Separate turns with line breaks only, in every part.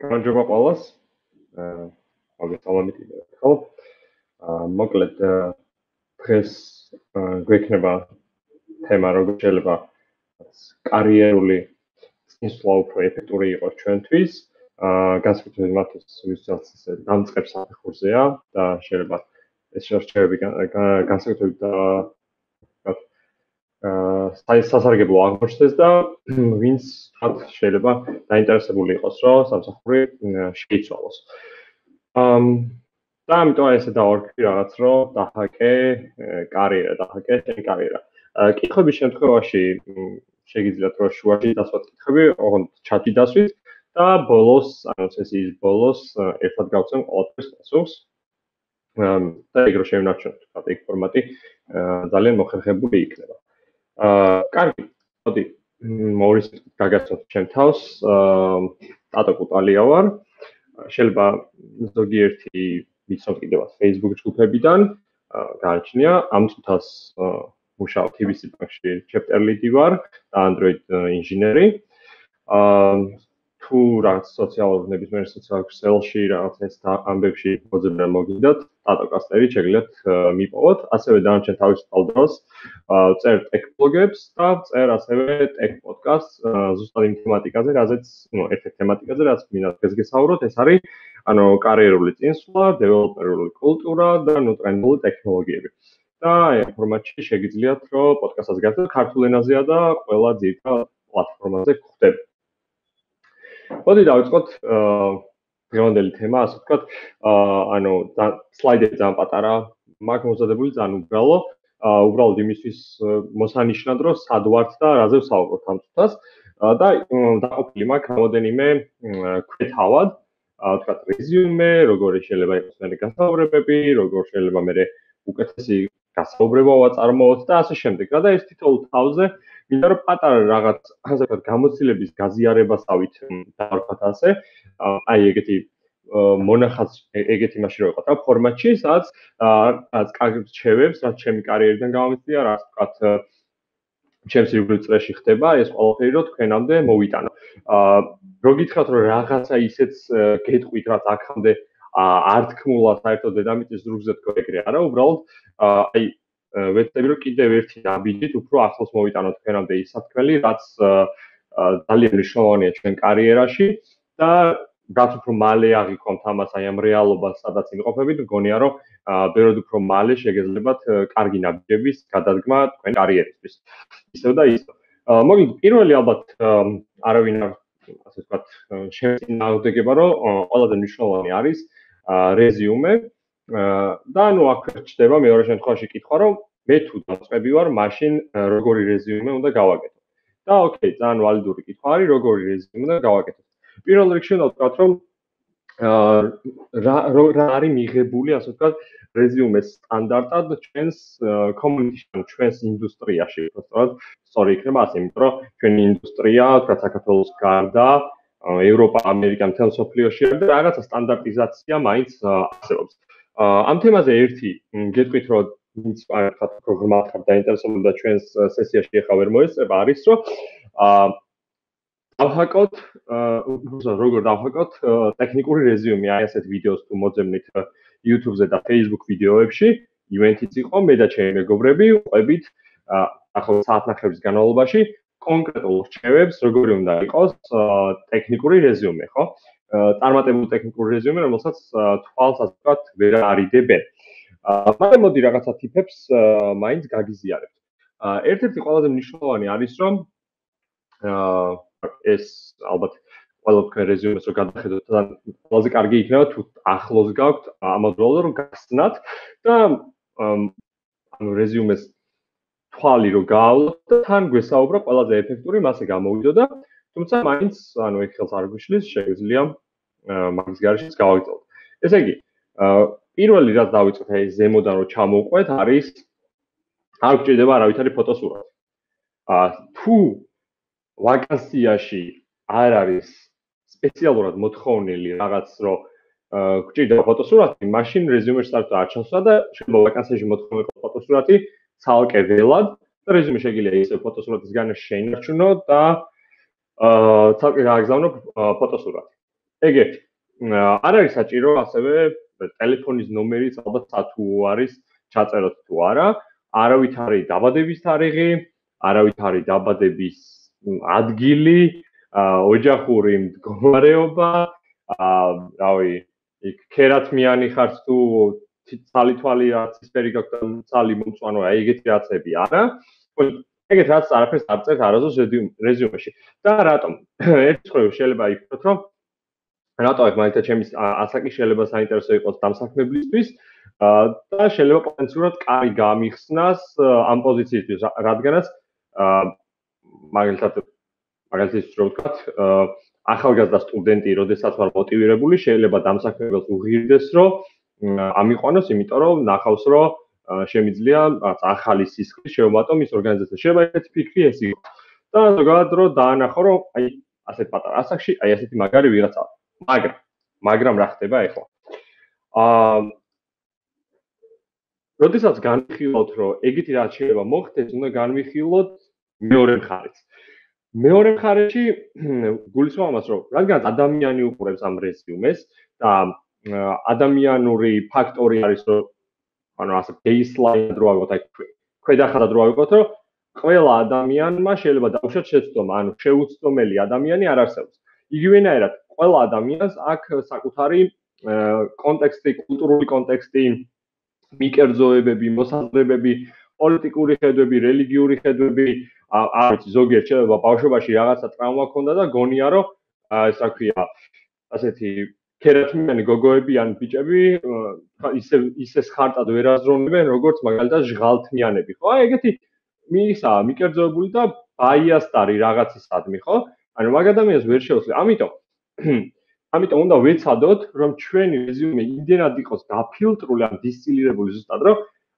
გამარჯობა ყველას. მოგესალმებით კიდევ ერთხელ. მოკლედ დღეს გვექნება თემა როგორ შეიძლება კარიერული წინსვლა უფრო ეფექტური იყოს ჩვენთვის. განსაკუთრებით მათთვის, ვისაც დამწყებ საფეხურზეა და შეიძლება ეს შერჩევები განსაკუთრებით სასარგებლო აღმოჩნდეს და ვინც შეიძლება დაინტერესებული იყოს, რომ სამსახური შეიცვალოს. და ამიტომ ესე დავარქვი რაღაც, რომ დახაკე კარიერა. კითხვების შემთხვევაში შეგიძლიათ რომ შუაში დასვათ კითხვები, ოღონდ ჩატში დასვით და ბოლოს, ანუ სესიის ბოლოს ერთად გავცემ ყველაფერს პასუხს. და ეგრე შევინარჩუნოთ, თქვათ, ეგ ფორმატი ძალიან მოხერხებული იქნება. კარგი, მოდი მოვრის გაგაცნოთ ჩემ თავს. ტატო კუტალია ვარ. შეიძლება ზოგიერთი ვიცნობ კიდევაც Facebook ჯგუფებიდან, გააჩნია ამ წუთას მუშაობ TBC ბანკში, chapter lead ვარ და Android ინჟინერი. თუ რაღაც სოციალურ ნებისმიერ სოციალურ ქსელში რაღაც ეს ამბებში მოძებნა მოგიდათ, ტატო კასტერი შეგიძლიათ მიპოვოთ, ასევე დანარჩენ თავისუფალ დროს წერ ტექ ბლოგებს და წერ ასევე ტექ პოდკასტს ზუსტად იმ თემატიკაზე, რაზეც, ერთ-ერთ თემატიკაზე, რაც მინდა დღეს გესაუბროთ, ეს არის ანუ კარიერული წინსვლა, დეველოპერული კულტურა და ტრენდული ტექნოლოგიები. და ამ ფორმატში შეგიძლიათ რომ პოდკასტს გაგაცნოთ ქართულ ენაზეა და ყველა ძირითად პლატფორმაზე გვხვდება. მოდი დავიწყოთ დღევანდელი თემა, ასე ვთქვათ, ანუ სლაიდები ძალიან პატარა, მაქვს მozadებული ძალიან უბრალო, უბრალოდ იმისთვის მოსანიშნად, რომ სად ვართ და რაზე ვსაუბრობთ ამ წუთას და დაყოფილი მაქვს რამოდენიმე ქვეთავად, ვთქვათ, რეზიუმე, როგორი შეიძლება იყოს მე გასაუბრებები, როგორ შეიძლება მე უკეთესი გასაუბრება ვაწარმოოთ და ასე შემდეგ. და ეს თითოეულ თავზე მინდა რომ პატარა რაღაც, ასე ვთქვათ, გამოცდილების გაზიარებასავით დავარქვათ ასე, აი ეგეთი მონახაც ეგეთი მაშინ რო იყო და ფორმატში, სადაც რაც კარგ რჩევებს, რაც ჩემი კარიერიდან გამომიწვია, რაც ვთქვათ, ჩემს ირგვლივ წრეში ხდება, ეს ყველაფერი რო თქვენამდე მოვიტანო. რო გითხრათ რომ რაღაცა ისეც გეტყვით, რაც აქამდე არ თქმულა საერთოდ დედამიწის ზურგზე თქო ეგრე არა, უბრალოდ აი ვეცდები რომ კიდევ ერთი დაბიჯით უფრო ახლოს მოვიტანოთ თქვენამდე ის სათქმელი, რაც ძალიან მნიშვნელოვანია ჩვენ კარიერაში და რაც უფრო მალე აღიქვამთ ამას აი ამ რეალობას, სადაც იმყოფებით, მგონია რომ ბევრად უფრო მალე შეგეძლებათ კარგი ნაბიჯების გადადგმა თქვენ კარიერისთვის. ისევ და ისევ. მოკლედ პირველი ალბათ არავინ არ ასე ვთქვათ შემწინააღმდეგება, რომ ყველაზე მნიშვნელოვანი არის რეზიუმე და ანუ აქ ჩდება მეორე შემთხვევაში კითხვა, რომ მე თუ დაწყები ვარ, მაშინ როგორი რეზიუმე უნდა გავაკეთო. და ოკეი, ძალიან ვალიდური კითხვა არის, როგორი რეზიუმე უნდა გავაკეთოთ. პირველ რიგში უნდა ვთქვათ, რომ რა არის მიღებული, ასე ვთქვათ, რეზიუმეს სტანდარტად ჩვენს კომუნიკაციში, ჩვენს ინდუსტრიაში, უბრალოდ სწორი იქნება ასე, იმიტომ რომ ჩვენი ინდუსტრია, თქვათ, საქართველოს გარდა, ევროპა, ამერიკა, მთელ მსოფლიოში და რაღაცა სტანდარტიზაცია მაინც არსებობს. ამ თემაზე ერთი გეტყვით, რომ ვინც თქვათ, პროგრამულად დაინტერესებული და ჩვენს სესიაში ახლა ვერ მოესწრება, არის რომ დავჰაკოთ, როგორ დავჰაკოთ ტექნიკური რეზიუმე, აი ასეთ ვიდეოს თუ მოძებნით YouTube-ზე და Facebook ვიდეოებში, ივენთიც იყო, მე და ჩემი მეგობრები ვყვებით ახლა საათნახევრის განმავლობაში კონკრეტულ რჩევებს, როგორი უნდა იყოს ტექნიკური რეზიუმე, ხო? წარმატებული ტექნიკური რეზიუმე, რომელსაც თვალს ასე ვთქვათ, ვერ არიდებენ. მაგრამ მოდი რაღაცა ტიპებს მაინც გაგიზიარებთ. ერთ-ერთი ყველაზე მნიშვნელოვანი არის, რომ ეს ალბათ ყველა თქვენ რეზიუმეს რო გადახედოთ, ყველაზე კარგი იქნება თუ ახლოს გაქვთ ამავდროულად რომ გახსნათ და ანუ რეზიუმეს თვალი რო გაავლოთ და თან გვესაუბრა ყველაზე ეფექტური მასე გამოვიდო და თუმცა მაინც ანუ ეგ ხელს არ გვიშლის, შეგვიძლია მაგის გარეშეც გავაგრძელოთ. ესე იგი, პირველი რაც დავიწყოთ აი ზემოდან რო ჩამოვყვეთ, არის არ გჭირდება არავითარი ფოტოსურათი. თუ ვაკანსიაში არ არის სპეციალურად მოთხოვნილი რაღაც, რომ გჭირდება ფოტოსურათი, მაშინ რეზიუმეში საერთოდ არ ჩასვლა და შეიძლება ვაკანსიაში მოთხოვნილი ფოტოსურათი ცალკე ველად და რეზიუმე შეგიძლია ისე ფოტოსურათის განაში შეინარჩუნო და ცალკე გააგზავნო ფოტოსურათი. ეგე არ არის საჭირო ასევე ტელეფონის ნომერიც ალბათ თუ არის ჩაწეროთ თუ არა, არავით არის დაბადების თარიღი, არავით არის დაბადების ადგილი, ოჯახური მდგომარეობა, რავი, იქ ქერათმიანი ხართ თუ ცალი-თვალი არცისფერი გაქვთ და ცალი მომწვანო, აი ეგეთი რაცები არა. ეგეთ რაც არაფერს არ წერთ არასდროს რეზიუმეში. და რატომ? ერთხელ შეიძლება იფიქროთ, რომ რატო აქ მაგალითად ჩემი ასაკი შეიძლება საინტერესო იყოს დამსაქმებლისთვის და შეიძლება პოტენციურად კარი გამიხსნას ამ პოზიციისთვის, რადგანაც მაგალითად რო ვთქვათ, ახალგაზრდა სტუდენტი, როდესაც ვარ მოტივირებული, შეიძლება დამსაქმებელს უღირდეს, რომ ამიყვანოს, იმიტომ რომ ნახავს, რომ შემიძლია რაღაც ახალი სისხლის შევმატო მის ორგანიზაციაში. შეიძლება ესეთი ფიქრი ეს იყოს. და ზოგადად რო დაანახო, რომ აი ასეთ პატარა ასაკში, აი ასეთი მაგარი ვიღაცა. მაგრამ რა ხდება ახლა? როდესაც განვიხილოთ, რომ ეგეთი რაც შეიძლება მოხდეს, უნდა განვიხილოთ მეორე მხარეც. მეორე მხარეში გულისხმობ ამას, რომ რადგან ადამიანი უყურებს ამ რეზიუმეს და ადამიანური ფაქტორი არის, რომ ანუ ასე ბეისლაინ რო ავიღოთ, აი ქვედახარად რო ავიღოთ, რომ ყველა ადამიანმა შეიძლება დაუშვათ შეცდომა, ანუ შეუცდომელი ადამიანი არ არსებობს. იგივენაირად ყველა ადამიანს აქვს საკუთარი კონტექსტი, კულტურული კონტექსტი, მიკერძოებები, მოსაზრებები, პოლიტიკური ხედვები, რელიგიური ხედვები, არ ვიცი, ზოგიერთ შეიძლება ბავშვობაში რაღაცა ტრავმა ჰქონდა და გონია, რომ ეს რა ქვია, ასეთი ქერათმიანი გოგოები ან ბიჭები ისე ხარტად ვერ აზროვნებენ, როგორც მაგალითად ჟღალთმიანები, ხო? აი ეგეთი მიკერძოებული და ბაიასტარი რაღაცისადმი, ხო? ანუ მაგ ადამიანს ვერ შეუძლია. ამიტომ უნდა ვეცადოთ, რომ ჩვენი რეზიუმე იმდენად იყოს დაფილტრული, ან დისტილირებული ზუსტად, რომ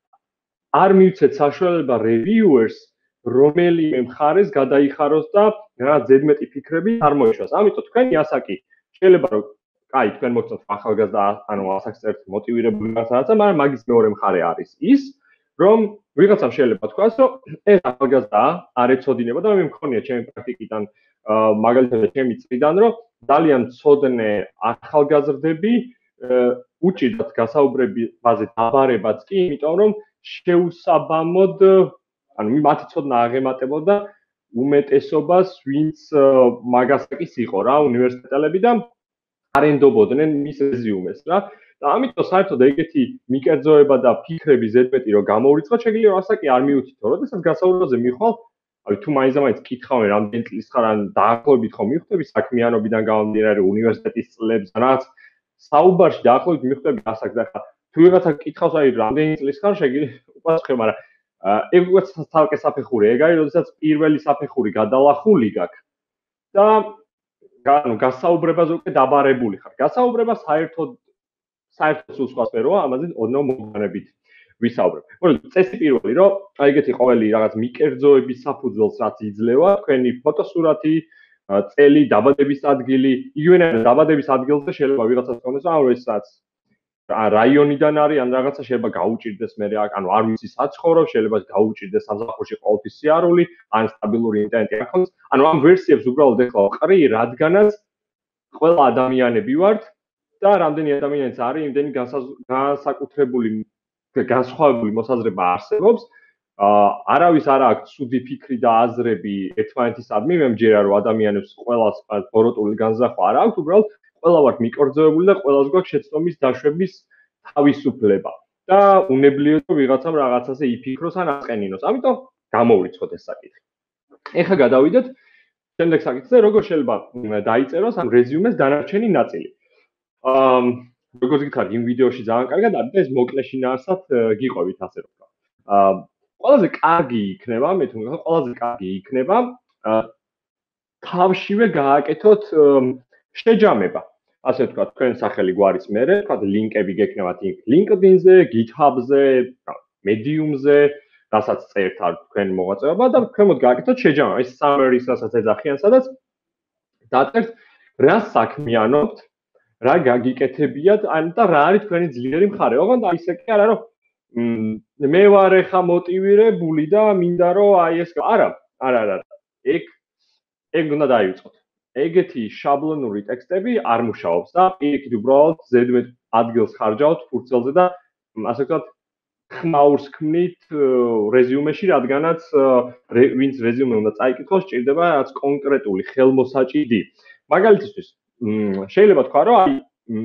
არ მივცეთ საშუალება რევიუერს რომელიმე მხარეს გადაიხაროს და რა ზედმეტი ფიქრები არ მოეშვას. ამიტომ თქვენი ასაკი შეიძლება რომ კაი, თქვენ მოგწონთ ახალგაზრდა, ანუ ასაკს წერთ მოტივირებული რაღაცა, მაგრამ მაგის მეორე მხარე არის ის, რომ ვიღაცამ შეიძლება თქვას, რომ ეს ახალგაზრდა არ ეცოდინება და მე მქონია ჩემი პრაქტიკიდან მაგალითად ჩემი წრიდან, რომ ძალიან ცოდნე ახალგაზრდები უჭირდათ გასაუბრებაზე დაბარებაც კი, იმიტომ რომ შეუსაბამოდ, ანუ მათი ცოდნა აღემატებოდა უმეტესობას, ვინც მაგასაკის იყო რა, უნივერსიტეტელები და არენდობოდნენ მის რეზიუმეს რა. და ამიტომ საერთოდ ეგეთი მიკერძოება და ფიქრები ზედმეტი რომ გამოვრიცხოთ, შეიძლება ასაკი არ მიუთითო. როდესაც გასაუბრებაზე მიხვალ, აი თუ მაინც კითხავენ რამდენი წლის ხარ, ან დაახლოებით ხომ მიხვდები საქმიანობიდან გამომდინარე უნივერსიტეტის წლებს, რაღაც საუბარში დაახლოებით მიხვდები ასაკს და ხა თუ ვიღაცა კითხავს აი რამდენი წლის ხარ, შეგიძლია უპასუხე, მაგრამ ეგ უცებ თალკე საფეხური, ეგ არის, როდესაც პირველი საფეხური გადალახული გაქვს და ანუ გასაუბრებაზე უკვე დაბარებული ხარ. გასაუბრება საერთოდ სულ სხვა სფეროა, ამაზე ოდნავ მოგვიანებით ვისაუბრებ. მოგეთ, წესი პირველი, რომ აი ეგეთი ყოველი რაღაც მიკერძოების საფუძველს რაც იძლევა, თქვენი ფოტოსურათი, წელი, დაბადების ადგილი, იგივენაირად დაბადების ადგილზე შეიძლება ვიღაცას ქონდეს, ანუ ესაც რაიონიდან არის, ან რაღაცა შეიძლება გაუჭირდეს მე აქ, ანუ არ ვიცი საცხოვრობ, შეიძლება გაუჭირდეს სამსახურში ყოველთვის სიარული, ან სტაბილური ინტერნეტი არ ქონდეს. ანუ ამ ვერსიებს უბრალოდ ეხლა ვყრი, რადგანაც ყველა ადამიანები ვართ და რამდენი ადამიანიც არის, იმდენი განსაკუთრებული განსხვავებული მოსაზრება არსებობს. არავის არ აქვს ცუდი ფიქრი და აზრები ერთმანეთისადმი, მე მჯერა რომ ადამიანებს ყველას ბოროტული განზრახვა არ აქვს, უბრალოდ ყველა ვართ მიკერძოებული და ყველას გვაქვს შეცდომის დაშვების თავისუფლება. და უნებლიო რომ ვიღაცამ რაღაცაზე იფიქროს ან აყენინოს. ამიტომ გამოვრიცხოთ ეს საკითხი. ეხლა გადავიდეთ შემდეგ საკითხზე, როგორ შეიძლება დაიწეროს ამ რეზიუმეს დანარჩენი ნაწილი. როგორც გითხარით, იმ ვიდეოში ძალიან კარგად არის და ეს მოკლე შინაარსად გიყვებით, ასე რომ ვთქვა. ყველაზე კარგი იქნება, მე თუ მგონი, ყველაზე კარგი იქნება თავშივე გააკეთოთ შეჯამება. ასე ვთქვა, თქვენ სახელი გვარის მერე, ვთქვა, ლინკები გექნებათ იქ LinkedIn-ზე, GitHub-ზე, Medium-ზე, რასაც წერთ არ თქვენ მოღვაწეობა და ქვემოთ გააკეთოთ შეჯამება. ეს summary-ს რასაც ეძახიან, სადაც დაწერთ რა საქმიანობთ, რა გაგიკეთებიათ, ან და რა არის თქვენი ძლიერი მხარე. ოღონდ აი ესე კი არა, რომ მე ვარ ეხა მოტივირებული და მინდა რომ აი ეს არა. ეგ უნდა დაივიწყოთ. ეგეთი შაბლონური ტექსტები არ მუშაობს და პირიქით უბრალოდ ზედმეტ ადგილს ხარჯავთ ფურცელზე და ასე ვთქვათ ხმაურს ქმნით რეზიუმეში, რადგანაც ვინც რეზიუმე უნდა წაიკითხოს, სჭირდება რაც კონკრეტული ხელმოსაჭიდი. მაგალითისთვის, შეიძლება თქვა, რომ აი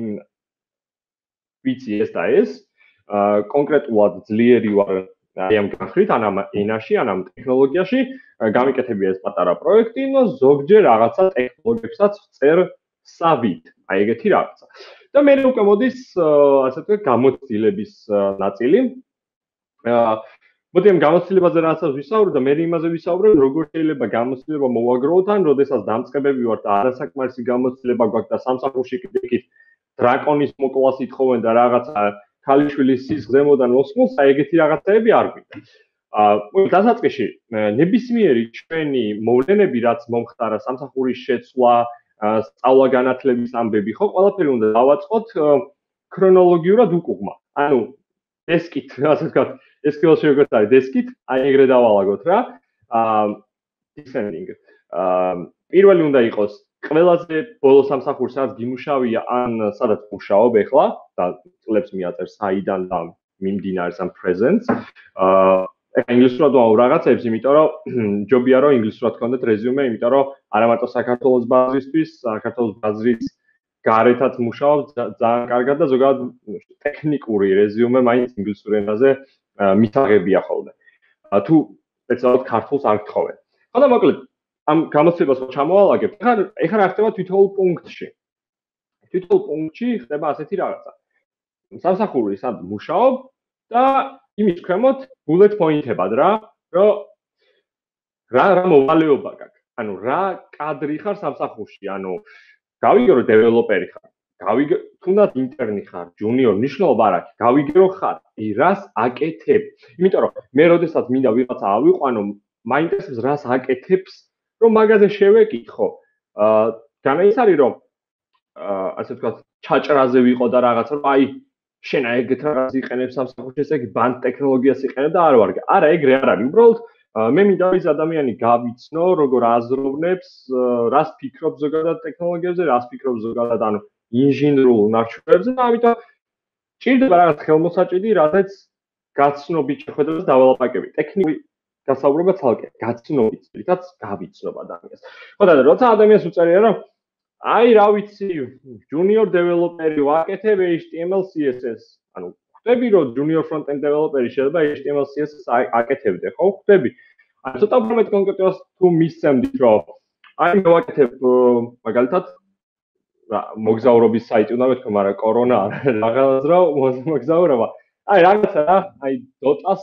ვიცი ეს და ეს, კონკრეტულად ძლიერი ვარ აი ამ განხრით, ან ამ ენაში, ან ამ ტექნოლოგიაში, გამიკეთებია ეს პატარა პროექტი, და ზოგჯერ რაღაცა ტექნოლოგიებსაც წერ სავით, აი ეგეთი რაღაცა. და მე უკვე მოდის, ასე ვთქვათ, გამოცდილების ნაწილი. მოდი ამ გამოცდილებაზე რაღაცას ვისაუბრებ და მე იმაზე ვისაუბრებ, როგორ შეიძლება გამოცდილება მოვაგროვოთ, ან როდესაც დამწყებები ვართ და არასაკმარისი გამოცდილება გვაქვს და სამსახურში კიდე დრაკონის მოკლას ითხოვენ და რაღაცა ქალიშვილის სისხლზემოდან მოსმოს, აი ეგეთი რაღაცები არ გვინდა. დასაწყისში ნებისმიერი ჩვენი მოვლენები, რაც მომხდარა სამსახურის შეცვლა, სწავლა-განათლების ამბები, ხო, ყველაფერი უნდა დავაწყოთ ქრონოლოგიურად უკუღმა. ანუ დესკით, ასე ვთქვათ, SQL-ში როგორც არის დესკით, აი ეგრე დავალაგოთ რა. Descending. პირველი უნდა იყოს ყველაზე ბოლო სამსახური, სადაც გიმუშავია, ან სადაც მუშაობ ეხლა და წლებს მიაწერს საიდან და მიმდინარეობს ამ presence. ინგლისურად ვამბობ რაღაცებს, იმიტომ რომ ჯობია რომ ინგლისურად გქონდეთ რეზიუმე, იმიტომ რომ არა მარტო საქართველოს ბაზრისთვის, საქართველოს ბაზრის გარეთაც მუშაობ ძალიან კარგად და ზოგადად ტექნიკური რეზიუმე მაინც ინგლისურ ენაზე მისაღებია ხოლმე. თუ სპეციალურად ქართულს არ გთხოვენ. ხო და მოკლედ ამ გამოცდილებას ჩამოვალაგებ. ეხლა რა ხდება თითოეულ პუნქტში? თითოეულ პუნქტში ხდება ასეთი რაღაცა. სამსახური სად მუშაობ და იმის ქვემოთ bullet point-ებად რა, რომ რა მოვალეობა გაქვს. ანუ რა კადრი ხარ სამსახურში, ანუ გავიგე რომ დეველოპერი ხარ. გავიგე თუნდაც ინტერნი ხარ, ჯუნიორ, მნიშვნელობა არ აქვს. გავიგე რომ ხარ, რას აკეთებ. იმიტომ რომ მე როდესაც მინდა ვიღაცა ავიყვანო, მაინტერესებს რას აკეთებს, რომ მაგაზე შევეკითხო. განა ის არის რომ ასე ვთქვათ, ჩაჭრაზე ვიყო და რაღაცა რომ აი შენ ეგეთ რაღაც იყენებ სამსახურში, ესე იგი ბანდ ტექნოლოგიას იყენებ და არ ვარ. არა, ეგრე არ არის. უბრალოდ მე მინდა ის ადამიანი გავიცნო, როგორ აზროვნებს, რას ფიქრობს ზოგადად ტექნოლოგიებზე, რას ფიქრობს ზოგადად ანუ ინჟინრულ ნარჩუნებზე და ამიტომ ჭირდება რაღაც ხელმოსაჭიდი, რადგან გაცნობით შეხვედრას დავალაპაკები. ტექნიკური გასაუბრება ცალკე, გაცნობით, რითაც გავიცნობ ადამიანს. ხო და როცა ადამიანს უწერია რომ აი რა ვიცი, junior developer-ი ვაკეთებ HTML CSS, ანუ ხვდები რომ junior front-end developer-ი შეიძლება HTML CSS აკეთებდე, ხო ხვდები? ანუ ცოტა უფრო კონკრეტულად თუ მისცემდით რომ აი მე ვაკეთებ მაგალითად მოგზაურობის საიტი უნდა მეთქვა, მაგრამ კორონა რაღაც რა მოგზაურობა. აი რაღაცა რა, აი Dota-ს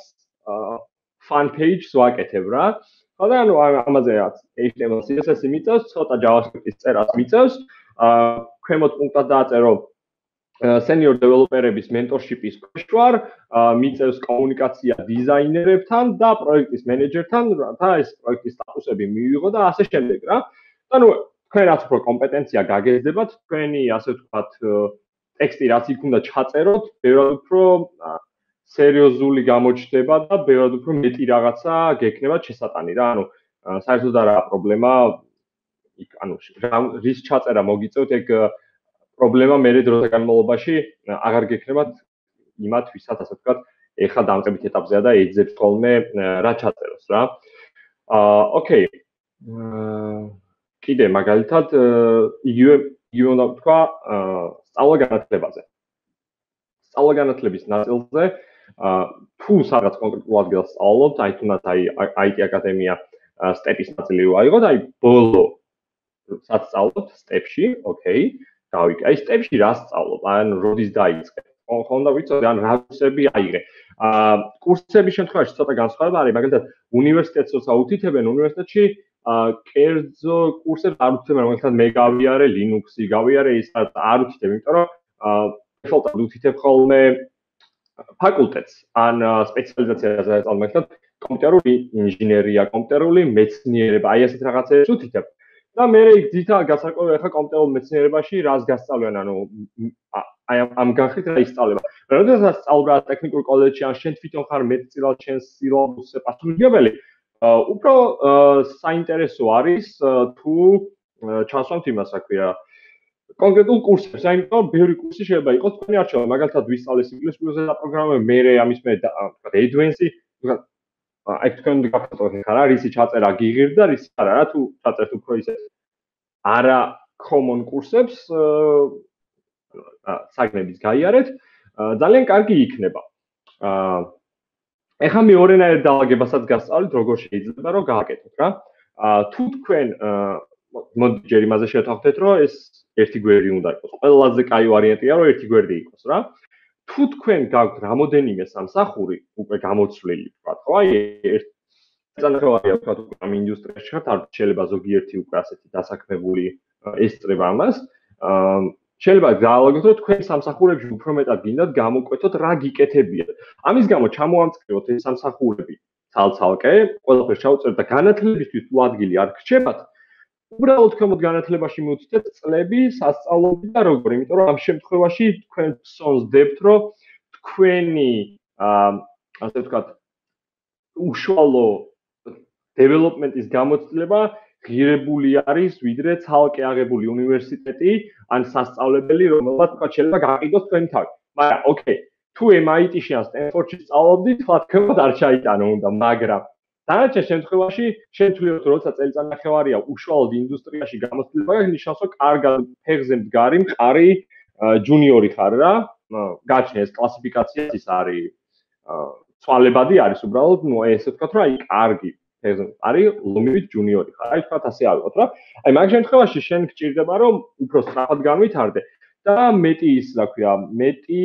fan page-ს ვაკეთებ რა. ხო და ანუ ამაზე რაც HTML CSS-ი მიწევს, ცოტა JavaScript-ის წერას მიწევს. ქვემოთ პუნქტად დააწერო senior developer-ების mentorship-ის ქვეშ ვარ, მიწევს კომუნიკაცია დიზაინერებთან და პროექტის მენეჯერთან, რათა ეს პროექტის სტატუსები მივიღო და ასე შემდეგ რა. ანუ თქვენ რაც უფრო კომპეტენცია გაგეზდებათ, თქვენი ასე ვთქვათ ტექსტი რაც იქ უნდა ჩაწეროთ, ბევრად უფრო სერიოზული გამოჩნდება და ბევრად უფრო მეტი რაღაცა გექნებათ შესატანი რა. ანუ საერთოდ არა პრობლემა იქ ანუ რის ჩაწერა მოგიწევთ ეგ პრობლემა მერე დროთა განმავლობაში აღარ გექნებათ იმათ ვისაც ასე ვთქვათ ეხლა დამწყებით ეტაპზეა და ეძებს ხოლმე რა ჩაწეროს რა. ოკეი. კიდე მაგალითად იგივე უნდა ვთქვა სწავლა-განათლებაზე. სწავლა-განათლების ნაწილზე თუ რაღაც კონკრეტულ ადგილას სწავლობთ, აი თუნდაც აი IT აკადემია სტეპის ნაწილი ვაიღოთ, აი ბოლო საც სწავლობთ სტეპში, ოკეი, გავიგე. აი სტეპში რა სწავლობ? ან როდის დაიწყე? ხონდა ვიცოდი, ან რა კურსები აიღე. კურსების შემთხვევაში ცოტა განსხვავება არის, მაგალითად უნივერსიტეტს როცა უთითებენ, უნივერსიტეტში კერძო კურსებს არ უთითებენ, მაგალითად მე გავიარე Linux-ი, გავიარე ის არ უთითებ, იმიტომ რომ default-ად უთითებ ხოლმე ფაკულტეტს ან სპეციალიზაციაზე წავ მაგალითად კომპიუტერული ინჟინერია, კომპიუტერული მეცნიერება, აი ესეთ რაღაცებს უთითებ. და მე იქ ძირითადად გასაკეთებ ახლა კომპიუტერულ მეცნიერებაში რას გასწავლიან, ანუ აი ამ განხრით რა ისწავლება. როდესაც სწავლობ ტექნიკურ კოლეჯში ან შენ თვითონ ხარ მეტწილად შენ სილაბუსზე პასუხისმგებელი, უფრო საინტერესო არის თუ ჩასვამთ იმას, რა ქვია, კონკრეტულ კურსებს, აიმიტომ ბევრი კურსი შეიძლება იყოს თქვენი არჩევა, მაგალითად ვისწავლეს ინგლისურ კურსზე დაპროგრამება, მე ამის მე თქვა advanced, თქვა აი თქვენ გაფრთხილოთ ხარ, რისი ჩაწერა გიღირდა, რისი არა, რა თუ ჩაწერთ უფრო ისე არა common კურსებს საგნების გაიარეთ, ძალიან კარგი იქნება. ეხლა მეორენაირ დაალაგებასაც გასწავლით, როგორ შეიძლება რომ გააკეთოთ რა. თუ თქვენ მოდი ჯერ იმაზე შევთანხმდეთ, რომ ეს ერთი გვერდი უნდა იყოს. ყველაზე კაი ვარიანტია, რომ ერთი გვერდი იყოს რა. თუ თქვენ გაქვთ რამოდენიმე სამსახური უკვე გამოცვლილი, ვთქვათ, ხო? აი ერთ წანახევარია ვთქვათ, უკვე ამ ინდუსტრიაში ხართ, არ შეიძლება ზოგიერთი უკვე ასეთი დასაქმებული ესწრება ამას. შეიძლება გაალაგოთ, რომ თქვენ სამსახურებში უფრო მეტად გინდათ გამოკვეთოთ რა გიკეთებიათ. ამის გამო ჩამოამწყიოთ ეს სამსახურები ცალ-ცალკე, ყველაფერს ჩავწერთ და განათლებისთვის თუ ადგილი არ გრჩებათ, უბრალოდ თქვენ განათლებაში მივუწევთ წლები, სასწავლობი და როგორ, იმიტომ რომ ამ შემთხვევაში თქვენ სონსდებთ, რომ თქვენი ასე ვთქვათ, უშუალო დეველოპმენტის გამოცდილება ღირებული არის, ვიდრე ცალკე აღებული უნივერსიტეტი ან სასწავლებელი, რომელსაც თქვა შეიძლება გაყიდოს თქვენი თავი. მაგრამ ოკეი, თუ MIT-ში ან Stanford-ში სწავლობდით, თქვა თქვენවත් არ ჩაიტანო უნდა, მაგრამ დანარჩენ შემთხვევაში შენ თვლით, როცა წელიწადნახევარია უშუალოდ ინდუსტრიაში გამოცდილება, ნიშნავს, რომ კარგად ფეხზე მდგარი, მყარი ჯუნიორი ხარ რა. გაჩნია ეს კლასიფიკაციაც ის არის ცვალებადი არის უბრალოდ, ნუ ესე ვთქვათ, რომ აი კარგი არის ლომივით ჯუნიორი ხარ. აი თქვათ ასე ავიღოთ რა. აი მაგ შემთხვევაში შენ გჭირდება რომ უფრო სწრაფად განვითარდე და მეტი ის რა ქვია, მეტი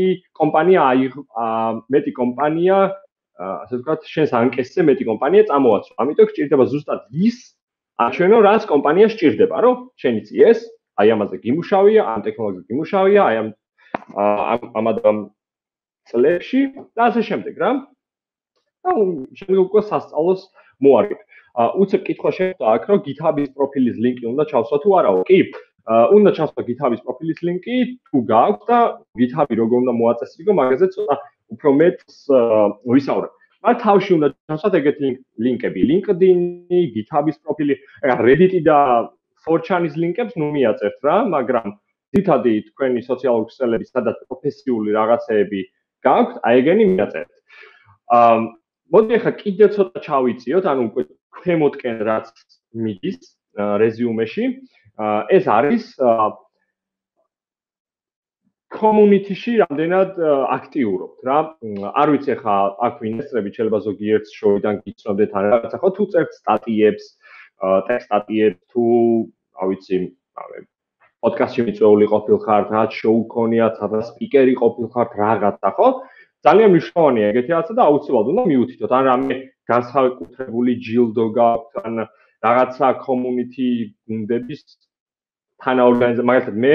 კომპანია ასე ვთქვათ, შენს ანკესზე მეტი კომპანია წამოაცვა. ამიტომ გჭირდება ზუსტად ის აჩვენო, რაც კომპანია სჭირდება, რომ შენ იცი ეს, აი ამაზე გიმუშავია, ამ ტექნოლოგიაზე გიმუშავია, აი ამ წლებში და ასე შემდეგ რა. და შენ უკვე სასწავლოს მოარგებ. უცებ კითხვა შეხვდა აქ, რომ GitHub-ის პროფილის ლინკი უნდა ჩავსვა თუ არაო? კი, უნდა ჩავსვა GitHub-ის პროფილის ლინკი, თუ გააქვს და GitHub-ი როგორ უნდა მოაწესრიგო, მაგაზე ცოტა უფრო მეტს ვისაუბრებ. მაგრამ თავში უნდა ჩავსვათ ეგეთი ლინკები, LinkedIn-ი, GitHub-ის პროფილი, Reddit-ი და 4chan-ის ლინკებს ნუ მიაწერთ რა, მაგრამ თითქოს თქვენი სოციალური ქსელები, სადაც პროფესიული რაღაცეები გაქვთ, აი ეგენი მიაწერთ. მოდი ახლა კიდე ცოტა ჩავიწიოთ, ანუ უკვე ქვემოთკენ რაც მიდის რეზიუმეში, ეს არის community-ში რამდენად აქტიურობთ რა. არ ვიცი ახლა აქ ვინესწრებით, შეიძლება ზოგიერთ შოიდან გიცნობდეთ ან რაღაცა, ხო თუ წერთ სტატიებს, ტექსტ სტატიებს თუ, რა ვიცი, პოდკასტში მიწვეული ყოფილხართ, რაც შოუ გქონიათ, სადაც სპიკერი ყოფილხართ, რაღაცა, ხო? ძალიან მნიშვნელოვანია ეგეთი რაღაცა და აუცილებლად უნდა მიუთითოთ. ან რამე განსაკუთრებული ჯილდო გაქვთ, ან რაღაცა community გუნდების თანაორგანიზატორი, მაგალითად მე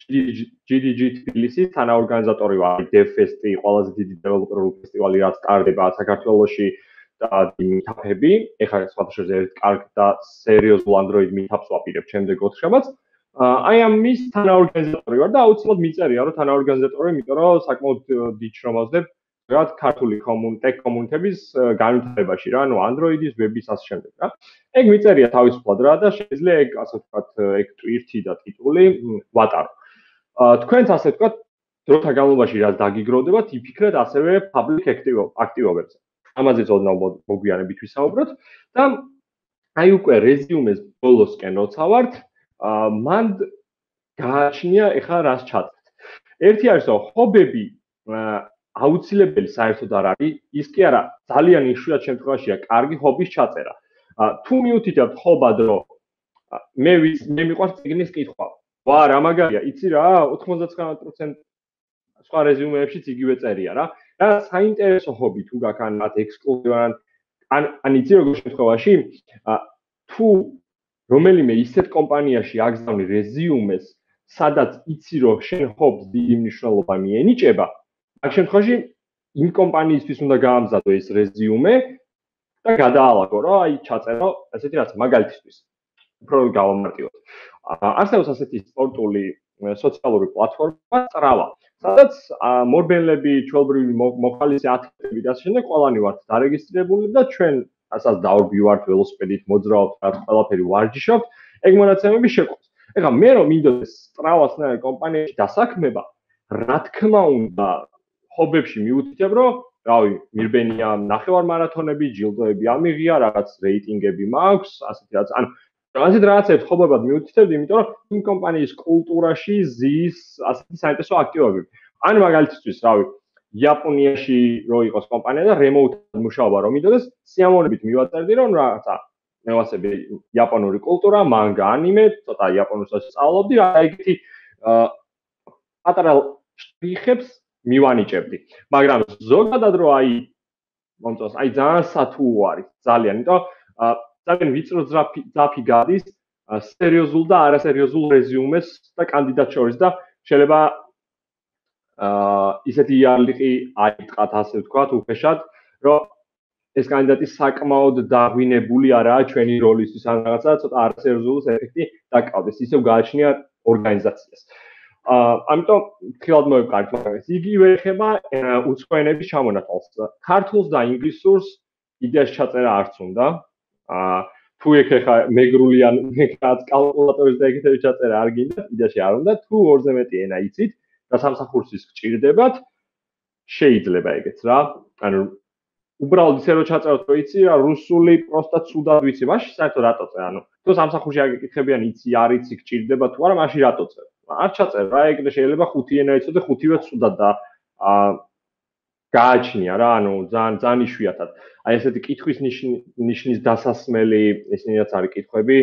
GDG თბილისის თანაორგანიზატორი ვარ, DevFest-ი, ყველაზე დიდი დეველოპერული ფესტივალი, რაც ტარდება საქართველოში და meetup-ები. ეხლა სხვადასხვა ერთ კარგ და სერიოზულ Android meetup-ს ვაპირებ შემდეგ ოთხშაბათს. აი ამის თანაორგანიზატორი ვარ და აუცილებლად მიწერია, რომ თანაორგანიზატორი, იმიტომ რომ საკმაოდ დიდ შრომას ვდებ რაღაც ქართული ტექ კომუნიკების განვითარებაში რა, ანუ Android-ის, Web-ის ასე შემდეგ რა. ეგ მიწერია თავისუფლად რა და შეიძლება ეგ ასე ვთქვათ, ეგ ტვირთი და ტიტული ვატარო. თქვენც ასე ვთქვათ, დროთა განმავლობაში რაც დაგიგროვდებათ, იფიქრეთ ასევე public activity-ებზე. ამაზეც ოდნავ მოგვიანებით ვისაუბროთ და აი უკვე რეზიუმეს ბოლოსკენ როცა ვართ, მან გააჩნია ეხლა რას ჩაწერთ. ერთი არის რომ ჰობები აუცილებელი საერთოდ არ არის, ის კი არა, ძალიან იშვიათ შემთხვევაშია კარგი ჰობის ჩაწერა. თუ მიუთითებთ ხობად რომ მე მიყვარს წიგნის კითხვა. ვა, რა მაგარია, იცი რა, 99% სხვა რეზიუმეებშიც იგივე წერია რა. რა საინტერესო ჰობი თუ გაქვს ან მათ ექსკლუზივად ან იცი როგორ შემთხვევაში, თუ რომელიმე ისეთ კომპანიაში აგზავნი რეზიუმეს, სადაც იცი რომ შენ ჰობს დიდი მნიშვნელობა მიენიჭება, ამ შემთხვევაში იმ კომპანიისთვის უნდა გაამზადო ეს რეზიუმე და გადაალაგო რა, აი ჩაწერო, ესეთი რაც მაგალითისთვის. უფრო გავამარტივოთ. არსებობს ასეთი სპორტული სოციალური პლატფორმა Strava, სადაც მორბენლები, ჩვეულებრივი მოხალისე ათლეტები და ასე შემდეგ ყველანი ვართ დარეგისტრირებული და ჩვენ ასაც დავრბივართ ველოსიპედით, მოძრაობთ, რაღაც ყველაფერი ვარჯიშობთ. ეგ მონაცემები შეყვანს. ეხლა მე რომ მინდოდეს სწრაფად კომპანიაში დასაქმება, რა თქმა უნდა, ჰობებში მიუთითებ, რომ რავი, მირბენია ნახევარ მარათონები, ჯილდოები ამიღია, რაღაც რეიტინგები მაქვს, ასეთი რაღაც. ანუ ასეთ რაღაცებს ხობებად მიუთითებდი, იმიტომ რომ იმ კომპანიის კულტურაში ზის ასეთი საინტერესო აქტივობები. ან მაგალითისთვის, რავი, იაპონიაში რო იყოს კომპანია და რემოუტად მუშაობა რომ მინდოდეს, სიამოვნებით მივაწერდი, რომ რაღაცა მე ვასები იაპონური კულტურა, მანგა, ანიმე, ცოტა იაპონურსაც სწავლობდი, რა ეგეთი პატარა შტრიხებს მივანიჭებდი. მაგრამ ზოგადად რო მომწონს, ძალიან სათუო არის, ძალიან, იმიტომ ძალიან ვიწრო ძაფი გადის სერიოზულ და არასერიოზულ რეზიუმეს და კანდიდატ შორის და შეიძლება ისეთი იარლიყი აიტყათ, ასე ვთქვათ, უფეშად, რომ ეს კანდიდატი საკმაოდ დაღვინებული არაა ჩვენი როლისთვის, ან რაღაცა ცოტა არასერიოზულს ეფექტი დაკავდეს, ისევ გააჩნია ორგანიზაციას. ამიტომ თქვათ მოვიყარით, მაგრამ იგივე ეხება უცხოენების ჩამონათვალს. ქართულს და ინგლისურს იდეაში ჩაწერა არც უნდა. თუ ეხა მეგრული ან რაღაც კალკულატორის და ეგეთები ჩაწერა არ გინდათ, იდეაში არ უნდა. თუ ორზე მეტი ენა იცით და სამსახურში გჭირდებათ, შეიძლება ეგეც რა. ანუ უბრალოდ ისე რომ ჩაწეროთ, რომ იცი რა, რუსული პროსტა ცუდად ვიცი, მაშინ საერთოდ რატო წერ? ანუ თუ სამსახურში აგეკითხებიან, იცი, არ იცი, გჭირდება თუ არა, მაშინ რატო წერ? არ ჩაწერ რა, ეგ შეიძლება 5 ენა იცოდე, 5-ვე ცუდად და გააჩნია რა, ანუ ძალიან იშვიათად. აი ესეთი კითხვის ნიშნის დასასმელი, ესენიც არის კითხვები.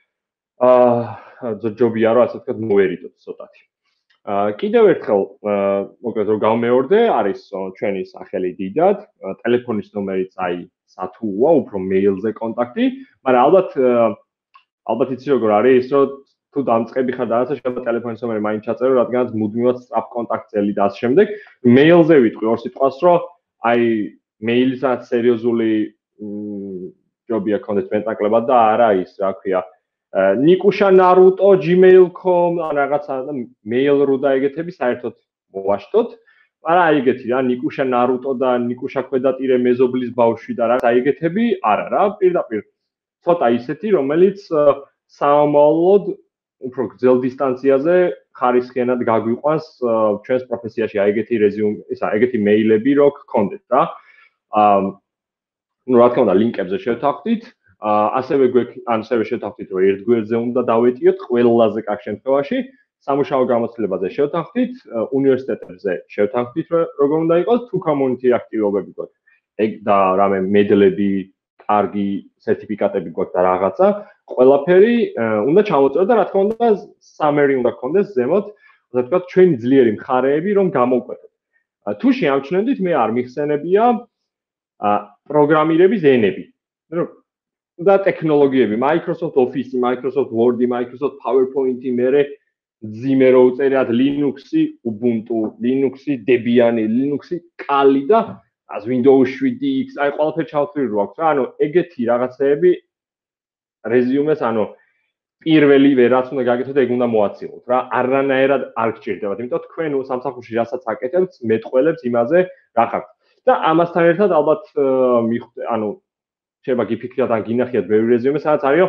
ჯობია რომ ასე ვთქვათ, მოვერიდოთ ცოტათი. კიდევ ერთხელ, მოკლედ რომ გავმეორდე, არის ჩვენი სახელი დიდად, ტელეფონის ნომერიც აი სათუოა, უფრო მეილზე კონტაქტი, მაგრამ ალბათ იცი როგორ არის, რომ თუ დამწყები ხარ და რაღაცა შეიძლება ტელეფონის ნომერი მაინც ჩაწერო, რადგანაც მუდმივად სწრაფ კონტაქტელი და ამ შემდეგ მეილზე ვიტყვი ორ სიტყვას, რომ აი მეილსაც სერიოზული ჯობია კონდეთ მეტაკლებად და არა ის, რა ქვია, ნიკუშა ნარუტო gmail.com ან რაღაცა და mail.ru და ეგეთები საერთოდ მოვაშტოთ. მაგრამ აი ეგეთი რა, ნიკუშა ნარუტო და ნიკუშა ქვედატირე მეზობლის ბავშვი და რაღაცა ეგეთები არა რა, პირდაპირ ცოტა ისეთი, რომელიც საომალოდ უფრო გრძელ დისტანციაზე ხარისხიანად გაგვიყვანს ჩვენს პროფესიაში, აი ეგეთი რეზიუმე, ეგეთი მეილები რო გქონდეთ რა. ну რა თქმა უნდა ლინკებზე შევთანხმდით. ასევე შევთანხმდით, რომ ერთ გვერდზე უნდა დავეტიოთ ყველაზე კარგ შემთხვევაში, სამუშაო გამოცდილებაზე შევთანხმდით, უნივერსიტეტებზე შევთანხმდით, როგორ უნდა იყოს, თუ community აქტივობები გვაქვს. ეგ და რამე მედლები, კარგი სერტიფიკატები გვაქვს და რაღაცა, ყველაფერი უნდა ჩამოწეროთ და რა თქმა უნდა summary უნდა გქონდეს ზემოთ, ასე ვთქვათ, ჩვენი ძლიერი მხარეები რომ გამოვკვეთოთ. თუ შეამჩნევდით, მე არ მიხსენებია პროგრამირების ენები. და ტექნოლოგიები, Microsoft Office, Microsoft Word, Microsoft PowerPoint, მერე Zime რო უწერიათ Linux-ი, Ubuntu, Linux-ი, Debian-ი, Linux-ი, Kali და Windows 7X, აი ყველაფერი ჩავთვლილი რო აქვს რა, ანუ ეგეთი რაღაცეები რეზიუმეს, ანუ პირველივე რაც უნდა გაკეთოთ, ეგ უნდა მოაცილოთ რა, არანაირად არ გჭირდებათ, იმიტომ თქვენ სამსახურში რასაც აკეთებთ, მეტყველებს იმაზე რა ხართ. და ამასთან ერთად ალბათ ანუ შეიძლება გიფიქროთ ან გინახიათ ბევრი რეზიუმე, სადაც არის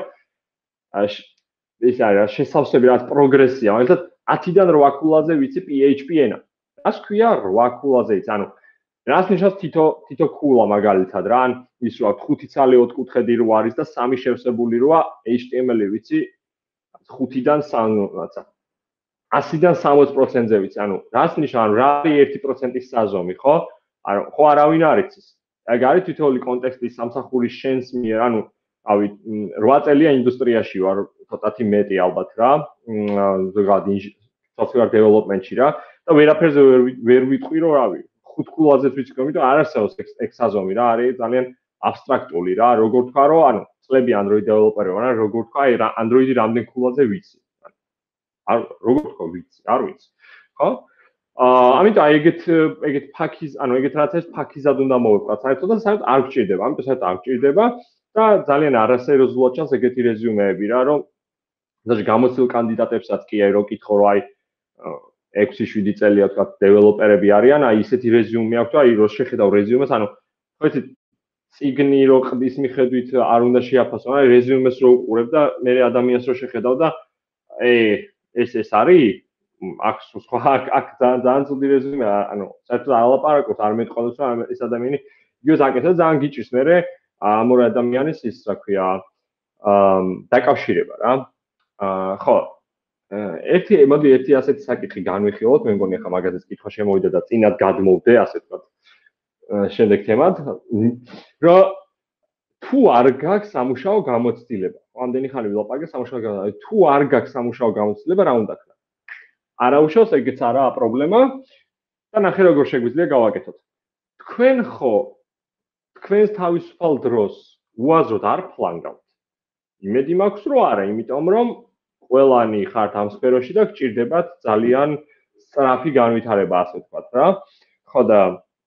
ეს არის შესავსები რაც პროგრესია, მაგალითად 10-დან 8 ქულაზე ვიცი PHP ენა. რას ქვია 8 ქულაზე იცი, ანუ რას ნიშნავს თითო ქულა მაგალითად რა, ან ის რა 5 ცალი 4 კუთხედი რო არის და 3 შევსებული როა HTML-ი ვიცი 5-დან 100-დან 60%-ზე ვიცი, ანუ რას ნიშნავს, რა არის 1%-ის საზომი, ხო? ანუ ხო არავინ არ იცის. ეგ არის თითოეული კონტექსტის სამსახურის შენს მიერ, ანუ რავი 8 წელია ინდუსტრიაში ვარ, ცოტათი მეტი ალბათ რა, ზოგადად software development-ში რა და ვერაფერზე ვერ ვიტყვი რომ რავი 5 ქულაზეც ვიცი, იმიტომ არ არსებობს ეგ საზომი რა, არის ძალიან აბსტრაქტული რა, როგორ თქვა რომ ანუ წლები Android developer ვარ, როგორ თქვა აი Android-ი რამდენ ქულაზე ვიცი. არ როგორ თქვა ვიცი, არ ვიცი. ხო? ამიტომ აი ეგეთ ფაქიზ, ანუ ეგეთ რაღაცებს ფაქიზად უნდა მოვიყვათ საერთოდ და საერთოდ არ გჭირდება, ამიტომ საერთოდ არ გჭირდება და ძალიან არასერიოზულად ჩანს ეგეთი რეზიუმეები რა, რომ ზოგადად გამოცდილ კანდიდატებსაც კი აი რო კითხო რომ აი 6-7 წელია თქვა დეველოპერები არიან, აი ისეთი რეზიუმე აქვს, აი რო შეხედავ რეზიუმეს, ანუ ხო იცით წიგნი რო ყდის მიხედვით არ უნდა შეაფასო, აი რეზიუმეს რო უყურებ და მე ადამიანს რო შეხედავ და ეს არის აქ სხვა აქ ძალიან ცუდი რეზიუმეა, ანუ საერთოდ ალაპარაკობს არ მეტყოლოს რომ ეს ადამიანი იგივე აკეთებს ძალიან გიჭირს მე ამ ორ ადამიანის ის რა ქვია დაკავშირება რა. ხო მოდი ერთი ასეთი საკითხი განვიხილოთ, მე მგონი ახლა მაგაზეც კითხვა შემოვიდა და წინათ გადმოვდე, ასე ვთქვათ. შემდეგ თემად, რომ თუ არ გაქვს სამუშაო გამოცდილება, ამდენი ხანი ვილაპარაკე სამუშაო გამოცდილება, თუ არ გაქვს სამუშაო გამოცდილება, რა უნდა ქნა? არაუშავს, ეგეც არაა პრობლემა და ნახე როგორ შეგვიძლია გავაკეთოთ. თქვენ ხო თქვენს თავისუფალ დროს უაზროდ არ ფლანგავთ. იმედი მაქვს, რომ არა, იმიტომ რომ ყველანი ხართ ამ სფეროში და გჭირდებათ ძალიან სწრაფი განვითარება, ასე ვთქვათ რა. ხო და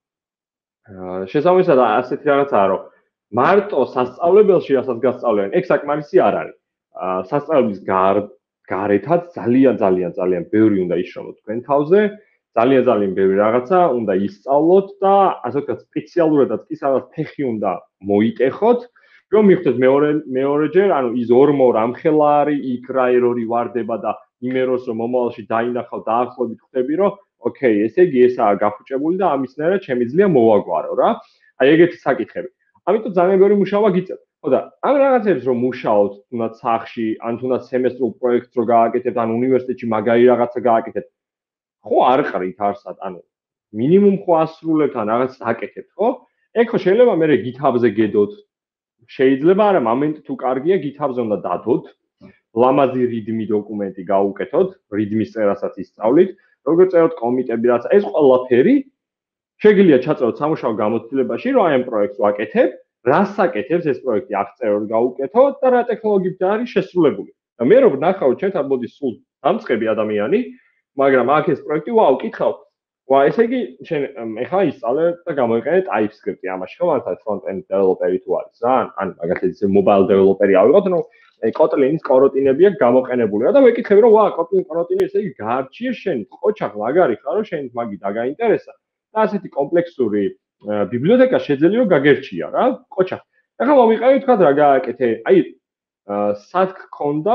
შესაბამისად ასეთი რაღაცაა, რომ მარტო სასწავლებელში რასაც გასწავლიან, ეგ საკმარისი არ არის. სასწავლებლის გარეთაც ძალიან ბევრი უნდა ისროლოთ თქვენ თავზე, ძალიან ბევრი რაღაცა უნდა ისწავლოთ და ასე ვთქვათ სპეციალურადაც კი სადაც ფეხი უნდა მოიტეხოთ, რომ მიხვდეთ მეორეჯერ, ანუ ის ორმო რამხელა არის, იქ რა ერორი ვარდება და იმ ერორს რომ მომავალში დაინახავ დაახლოებით ხვდები, რომ ოკეი, ესე იგი ესაა გაფუჭებული და ამისნაირად შემიძლია მოვაგვარო რა. აი ეგეთი საკითხები. ამიტომ ძალიან ბევრი მუშაობა გიწევთ. ხო და ამ რაღაცებს რომ მუშაობთ, თუნდაც სახში, ან თუნდაც სემესტრულ პროექტს რო გააკეთებთ, ან უნივერსიტეტში მაგარი რაღაცა გააკეთებთ, ხო არ ყრით არსად, ანუ მინიმუმ ხო ასრულებთ ან რაღაც აკეთებთ, ხო? ეგ ხო შეიძლება მე GitHub-ზე გედოთ. შეიძლება არა, მომენტ თუ კარგია GitHub-ზე უნდა დადოთ, ლამაზი README დოკუმენტი გაუკეთოთ, README-ის წერასაც ისწავლით, როგორ წეროთ კომიტები რაც, ეს ყველაფერი შეგიძლია ჩაწეროთ სამუშაო გამოცდილებაში, რომ აი ამ პროექტს ვაკეთებ, რას აკეთებს ეს პროექტი აღწეროთ, გაუკეთოთ და რა ტექნოლოგიით არის შესრულებული. და მე რო ვნახავ ჩვენთან მოდის სულ დამწყები ადამიანი, მაგრამ აქ ეს პროექტი, ვაუ, კითხავ, ვა, ესე იგი, შენ ეხლა ისწავლე და გამოიყენე TypeScript-ი ამაში, ხო, მაგალითად front-end developer-ი თუ არის რა, ან მაგალითად ისე mobile developer-ი ავიღოთ, ნუ Kotlin-ის კოროტინები აქვს გამოყენებული და ვეკითხები, რომ ვა, Kotlin კოროტინი ესე იგი გაარჩიე შენ, ყოჩახ მაგარი ხარ, რომ შენ მაგი დაგაინტერესა და ასეთი კომპლექსური ბიბლიოთეკა შეძელი რომ გაგერჩია რა, ყოჩახ. ეხლა მომიყევი თქვა რა გააკეთე, აი სად გქონდა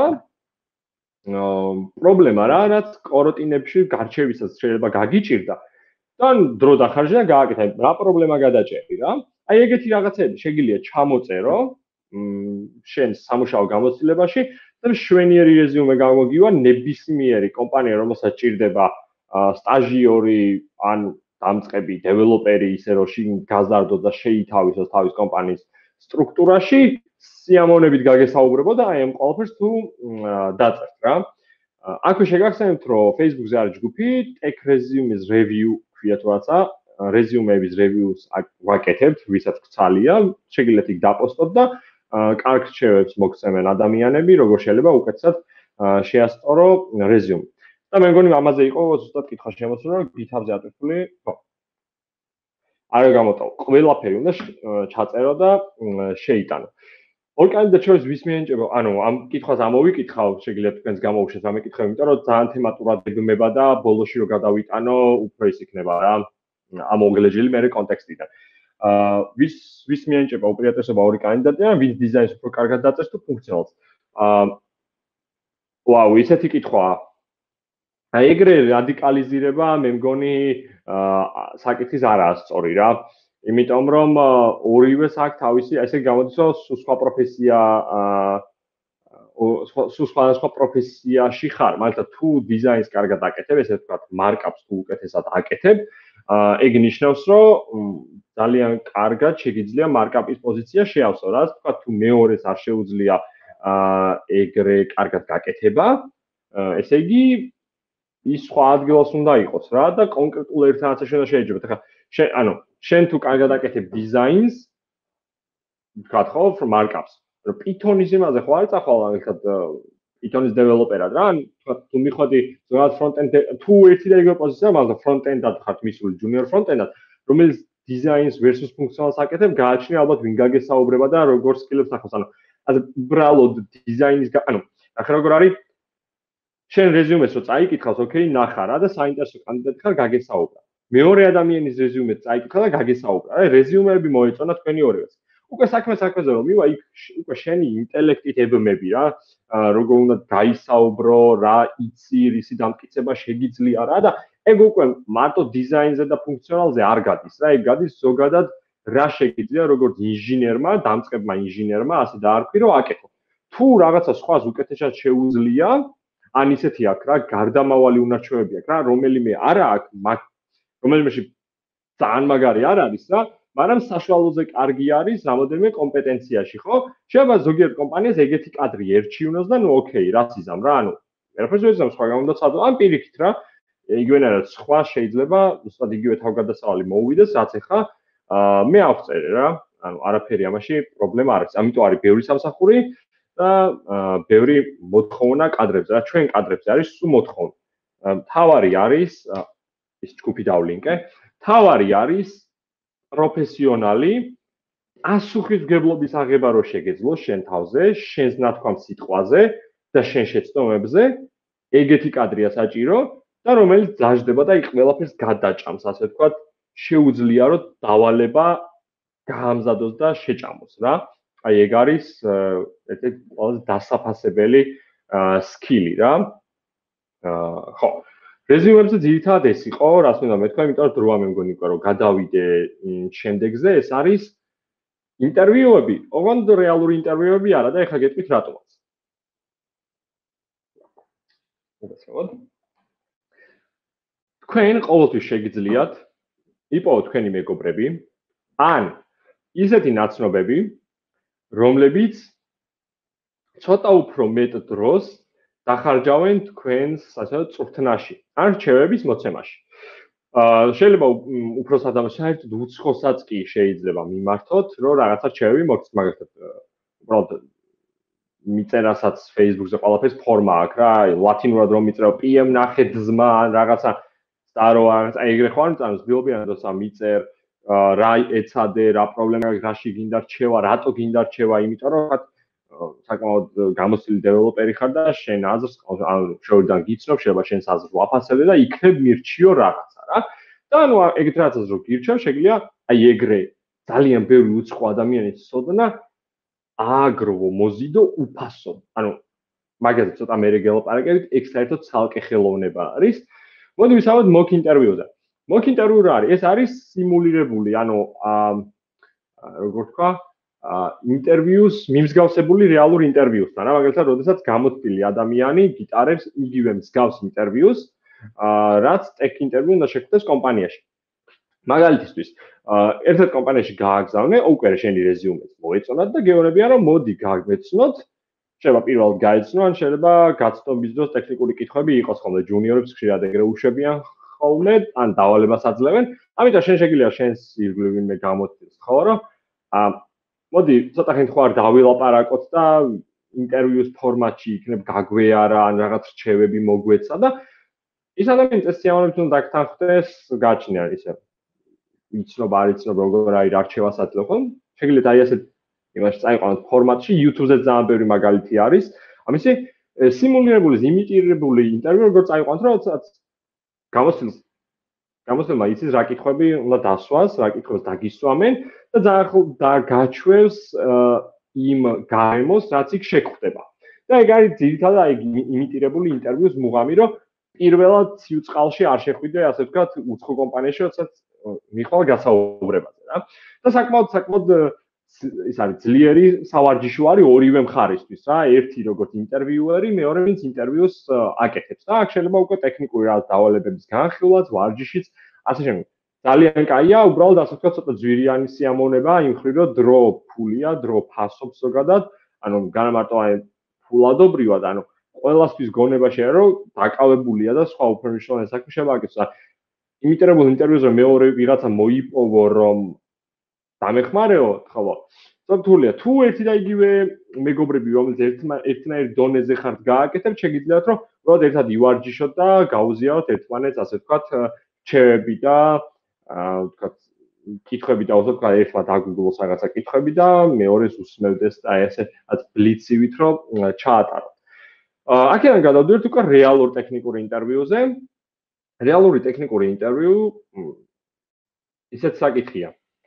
პრობლემა რა, რაც კოროტინებში გარჩევისაც შეიძლება გაგიჭირდა და დრო დახარჯე და გააკეთე. რა პრობლემა გადაჭერი რა? აი ეგეთი რაღაცები შეგიძლია ჩამოწერო შენ სამუშაო გამოცდილებაში და შვენიერი რეზიუმე გამოგივა ნებისმიერი კომპანია, რომელსაც ჭირდება სტაჟიორი ან დამწყები დეველოპერი ისე რომ შინ გაზარდოს და შეითავისოს თავის კომპანიის სტრუქტურაში, სიამოვნებით გაგესაუბრებო და აი ამ ყველაფერს თუ დაწერთ რა. აქვე შეგახსენებთ, რომ Facebook-ზე არის ჯგუფი Tech Resumes Review ქვია თუ რაცა, რეზიუმების reviews ვაკეთებთ, ვისაც გცალია, შეგიძლიათ იქ დაპოსტოთ და კარგ რჩევებს მოგცემენ ადამიანები, როგორ შეიძლება უკეთესად შეასწორო რეზიუმი. და მე მგონი ამაზე იყო ზუსტად კითხვა შემოსულა, რომ GitHub-ზე ატვირთული, ხო. არ გამოტოვ. ყველაფერი უნდა ჩაწერო და შეიტანო. ორ კანდიდატს შორის ვის მიენიჭება, ანუ ამ კითხვას ამოვიკითხავ, შეგიძლიათ თქვენს გამოუშვათ ამ კითხვა, იმიტომ რომ ძალიან თემატურად ეგმება და ბოლოში რო გადავიტანო, უფრო ის იქნება რა. ამოგელეჯილი მე კონტექსტიდან. ვის მიენიჭება უპირატესობა ორი კანდიდატი, ვინც დიზაინს უფრო კარგად დაწერს თუ ფუნქციონალს. ვაუ, ისეთი კითხვაა. აი ეგრე რადიკალიზირება მე მგონი საკითხის არაა სწორი რა. იმიტომ რომ ორივეს აქვს თავისი, ესე გამოდის რომ სხვა პროფესია სხვა პროფესიაში ხარ, მაგრამ თუ დიზაინს კარგად აკეთებ, ესე ვთქვათ, მარკაპს თუ უკეთესად აკეთებ, ეგ ნიშნავს, რომ ძალიან კარგად შეგიძლია მარკაპის პოზიცია შეავსო, რა ვთქვათ, თუ მეორეს არ შეუძლია ეგრე კარგად გაკეთება, ესე იგი ის სხვა ადგილას უნდა იყოს რა და კონკრეტულ ერთ რაღაცას შეიძლება. ახლა ანუ შენ თუ კარგად აკეთებ დიზაინს, ვთქვათ ხო, მარკაპს. რომ Python-ის იმაზე ხო არ წახვალ, მაგალითად Python-ის დეველოპერად რა, ან ვთქვათ თუ მიხვდი რაღაც front-end თუ ერთი და იგივე პოზიცია, მაგრამ front-end-ად ხართ მისული junior front-end-ად, რომელიც დიზაინს versus ფუნქციონალს აკეთებ, გააჩნია ალბათ ვინ გაგესაუბრება და როგორ სკილებს ახლავს. ანუ ასე უბრალოდ დიზაინის ანუ ახლა როგორ არის შენ რეზიუმეს რო წაიკითხავს, ოკეი, ნახა რა და საინტერესო კანდიდატი ხარ, გაგესაუბრა. მეორე ადამიანის რეზიუმეს წაიკითხა და გაგესაუბრა. აი რეზიუმეები მოეწონა თქვენი ორივეს. უკვე საქმეზე რომ მივა, იქ უკვე შენი ინტელექტით ებმები რა, როგორ უნდა გაისაუბრო, რა იცი, რისი დამტკიცება შეგიძლია რა და ეგ უკვე მარტო დიზაინზე და ფუნქციონალზე არ გადის რა, ეგ გადის ზოგადად რა შეგიძლია როგორც ინჟინერმა, დამწყებმა ინჟინერმა, ასე დაარქვი, რომ აკეთო. თუ რაღაცა სხვას უკეთესად შეუძლია, ან ისეთი აქვს რა, გარდამავალი უნარჩვევები აქვს რა, რომელიმე არა აქვს, რომელიმეში ძალიან მაგარი არ არის რა, მაგრამ საშუალოზე კარგი არის რამოდენიმე კომპეტენციაში, ხო? შეიძლება ზოგიერთ კომპანიას ეგეთი კადრი ერჩივნოს და ნუ ოკეი, რაც იზამ რა, ანუ ერაფერს ვერ იზამ სხვა გამონდაცვალო, ან პირიქით რა, იგივენაირად სხვა შეიძლება უბრალოდ იგივე თავგადასავალი მოუვიდეს, რაც ახლა მე ავწერე რა, ანუ არაფერი ამაში პრობლემა არ არის. ამიტომ არის ბევრი სამსახური და ბევრი მოთხოვნა კადრებზე რა, ჩვენ კადრებზე არის სულ მოთხოვნა. თავარი არის ის ჯგუფი დავლინკე, თავარი არის პროფესიონალი პასუხისმგებლობის აღება რო შეგეძლო შენ თავზე, შენს ნათქვამ სიტყვაზე და შენ შეცდომებზე, ეგეთი კადრია საჭირო და რომელიც დაждდება და იქ ყველაფერს გადაჭამს, ასე ვთქვათ, შეუძლია რომ დავალება გაამზადოს და შეჭამოს რა. აი ეგ არის ერთ-ერთი ყველაზე დასაფასებელი სკილი რა. ხო. რეზიუმებზე ძირითადად ეს იყო, რას მინდა მეთქვა, იმიტომ რომ დრო ამ მეგონი იყო რომ გადავიდე შემდეგზე, ეს არის ინტერვიუები, ოღონდ რეალური ინტერვიუები არა და ეხლა გეტყვით რატომაც. მოგესალმებით. თქვენ ყოველთვის შეგიძლიათ იპოვოთ თქვენი მეგობრები, ან ისეთი ნაცნობები, რომლებიც ცოტა უფრო მეტ დროს დახარჯავენ თქვენს ასე წვრთნაში, ან რჩევების მოცემაში. შეიძლება უფრო საერთოდ უცხოსაც კი შეიძლება მიმართოთ, რომ რაღაცა რჩევები მოგცეთ, მაგალითად, უბრალოდ მიწერასაც Facebook-ზე ყველაფერს ფორმა აქვს რა, ლათინურად რომ მიწევ PM ნახე ძმა, რაღაცა სტარო არის, აი ეგრე ხო არ მწამს, დოსა მიწერ, რა ეცადე, რა პრობლემა აქვს, რაში გინდა რჩევა, რატო გინდა რჩევა, იმიტომ რომ საკმაოდ გამოცდილი დეველოპერი ხარ და შენ აზრს შორიდან გიცნობ, შეიძლება შენს აზრს ვაფასებდე და იქნებ მირჩიო რაღაცა რა. და ანუ ეგეთ რაღაცას რო გირჩევ, შეგვიძლია აი ეგრე ძალიან ბევრი უცხო ადამიანის ცოდნა ააგროვო, მოზიდო, უფასო. ანუ მაგაზე ცოტა მე რეგელოპარაკებით, ეგ საერთოდ ცალკე ხელოვნება არის. მოდი ვისაუბროთ mock interview-ზე. mock interview რა არის? ეს არის სიმულირებული, ანუ როგორ თქვა, ინტერვიუს მიმსგავსებული რეალურ ინტერვიუსთან. რა, მაგალითად, როდესაც გამოცდილი ადამიანი გიტარებს იგივე მსგავს ინტერვიუს, რაც tech interview უნდა შეხვდეს კომპანიაში. მაგალითისთვის, ერთ-ერთ კომპანიაში გააგზავნე, უკვე შენი რეზიუმეც მოეწონათ და გეუბნებიან, რომ მოდი გაგმეცნოთ, შეიძლება პირველად გაეცნო, ან შეიძლება გაცნობის დროს ტექნიკური კითხვები იყოს ხოლმე, ჯუნიორებს ხშირად ეგრე უშვებიან ხოლმე, ან დავალებას აძლევენ. ამიტომ შენ შეგვიძლია შენს ირგვლივ ვინმე გამოცდილს, ხო, რომ მოდი, ცოტა ხნით ხო არ დავილაპარაკოთ და ინტერვიუს ფორმატში იქნებ გაგვეარა, ან რაღაც რჩევები მოგვეცა და ის ადამიანი ეს სიამოვნებით უნდა დაგთანხმდეს, გააჩნია ისე იცნობ, არ იცნობ, როგორ არის არჩევას აძლევ ხო? შეგვიძლია აი ასეთ იმაში წაიყვანოთ ფორმატში, YouTube-ზე ძალიან ბევრი მაგალითი არის. ამისი სიმულირებული, იმიტირებული ინტერვიუ როგორ წაიყვანოთ, როდესაც გამოცდილმა იცის რა კითხვები უნდა დასვას, რა კითხვებს დაგისვამენ და ძალიან გაჩვევს იმ გარემოს, რაც იქ შეგხვდება. და ეგ არის ძირითადად აი იმიტირებული ინტერვიუს მუღამი, რომ პირველად ციუწყალში არ შეხვიდე, ასე ვთქვათ, უცხო კომპანიაში, როდესაც მიხვალ გასაუბრებაზე რა. და საკმაოდ ის არის ძლიერი სავარჯიშო არის ორივე მხარისთვის რა, ერთი როგორც ინტერვიუერი, მეორე ვინც ინტერვიუს აკეთებს. და აქ შეიძლება უკვე ტექნიკური რაღაც დავალებების განხილვაც, ვარჯიშიც, ასე შემდეგ. ძალიან კაია, უბრალოდ ასე ვთქვათ, ცოტა ძვირიანი სიამოვნება, იმ მხრივ რომ დრო ფულია, დრო ფასობს ზოგადად, ანუ განამარტო აი ფულადობრივად, ანუ ყველასთვის გონება შეიძლება რომ დაკავებულია და სხვა უფრო მნიშვნელოვანი საქმე შეიძლება აკეთოს. იმიტირებულ ინტერვიუზე მეორე ვიღაცა მოიპოვო რომ დამეხმარეო, ხო? სოფთულია, თუ ერთი და იგივე მეგობრები, რომელიც ერთნაირ დონეზე ხართ გააკეთებთ, შეგიძლიათ რომ უბრალოდ ერთად ივარჯიშოთ და გაუზიაროთ ერთმანეთს, ასე ვთქვათ, რჩევები და ვთქვათ, კითხვები და უბრალოდ ერთმა დაგუგლოს რაღაცა კითხვები და მეორეს უსმევდეს და აი ესე ბლიცივით რომ ჩაატაროთ. აქედან გადავდივართ უკვე რეალურ ტექნიკურ ინტერვიუზე. რეალური ტექნიკური ინტერვიუ ისეთ საკითხია.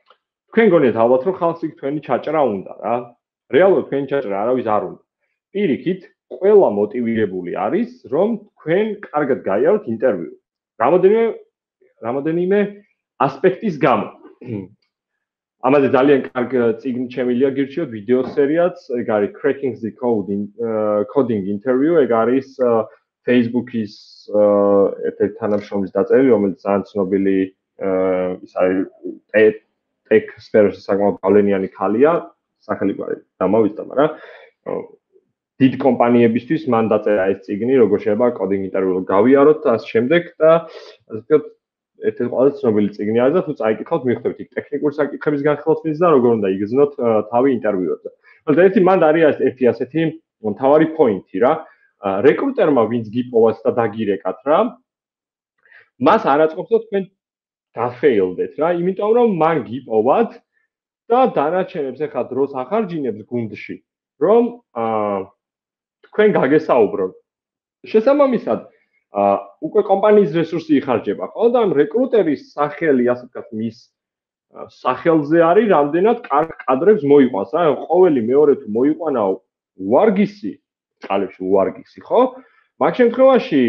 თქვენ გონიათ ალბათ რომ ხალხს იქ თქვენი ჩაჭრა უნდა რა. რეალურად თქვენი ჩაჭრა არავის არ უნდა. პირიქით, ყველა მოტივირებული არის, რომ თქვენ კარგად გაიაროთ ინტერვიუ. რამოდენიმე ასპექტის გამო. ამაზე ძალიან კარგი წიგნი შემილია გირჩიოთ ვიდეო სერიაც, ეგ არის Cracking the Coding Interview, ეგ არის Facebook-ის ერთ-ერთი თანამშრომლის დაწერილი, რომელიც ძალიან ცნობილი ის არის tech სფეროში საკმაოდ გავლენიანი ქალია, სახელი გვარი დამოვიწყდა, მაგრამ დიდ კომპანიებისთვის მან დაწერა ეს წიგნი, როგორ შეიძლება coding interview გავიაროთ და ამ შემდეგ და ასე ვთქვათ ერთ-ერთი ყველაზე ცნობილი წიგნი არის და თუ წაიკითხავთ, მიხვდებით იქ ტექნიკური საკითხების განხილვას და როგორ უნდა იგრძნოთ თავი ინტერვიუებზე. ერთ-ერთი მანდ არის ერთი ასეთი მთავარი პოინტი რა. რეკრუტერმა ვინც გიპოვათ და დაგირეკათ რა, მას არ აწყობს რომ თქვენ გაფეილდეთ რა, იმიტომ რომ მან გიპოვათ და დანარჩენებს ახლა დროს ახარჯინებს გუნდში, რომ თქვენ გაგესაუბროთ. შესაბამისად, უკვე კომპანიის რესურსი იხარჯება, ხო და ამ რეკრუტერის სახელი, ასე ვთქვათ, მის სახელზე არის რამდენად კარგ კადრებს მოიყვანს რა, ყოველი მეორე თუ მოიყვანა ვარგისი, წყალებში ვარგისი, ხო? მაგ შემთხვევაში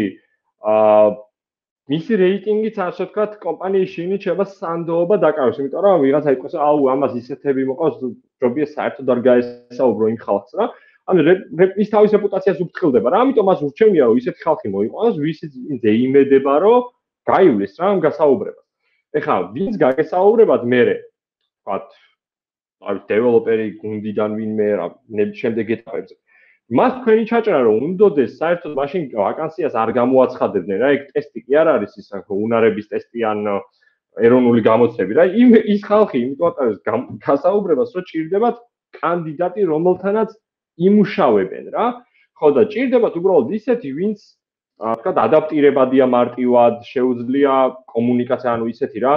მისი რეიტინგიც ასე ვთქვათ, კომპანიის შიგნით შეიძლება სანდოობა დაკარგოს, იმიტომ რომ ვიღაცა იყოს, აუ, ამას ისეთები მოყავს, ჯობია საერთოდ არ გაესაუბრო იმ ხალხს რა. ანუ ის თავის რეპუტაციას უფრთხილდება რა, ამიტომ მას ურჩევნია რომ ისეთი ხალხი მოიყვანოს, ვისიც იმედება რომ გაივლის რა ამ გასაუბრებას. ეხლა ვინც გაგესაუბრებად მერე, ვთქვათ, არის დეველოპერი გუნდიდან ვინმე რა, შემდეგ ეტაპებზე. მას თქვენი ჩაჭრა რომ უნდოდეს საერთოდ მაშინ ვაკანსიას არ გამოაცხადებდნენ რა, ეგ ტესტი კი არ არის ის უნარების ტესტი ან ეროვნული გამოცდები რა, ის ხალხი იმიტომ ატარებს გასაუბრებას რომ ჭირდებათ კანდიდატი რომელთანაც იმუშავებენ რა. ხო და ჭირდებათ უბრალოდ ისეთი, ვინც თქვა ადაპტირებადია მარტივად, შეუძლია კომუნიკაცია, ანუ ისეთი რა.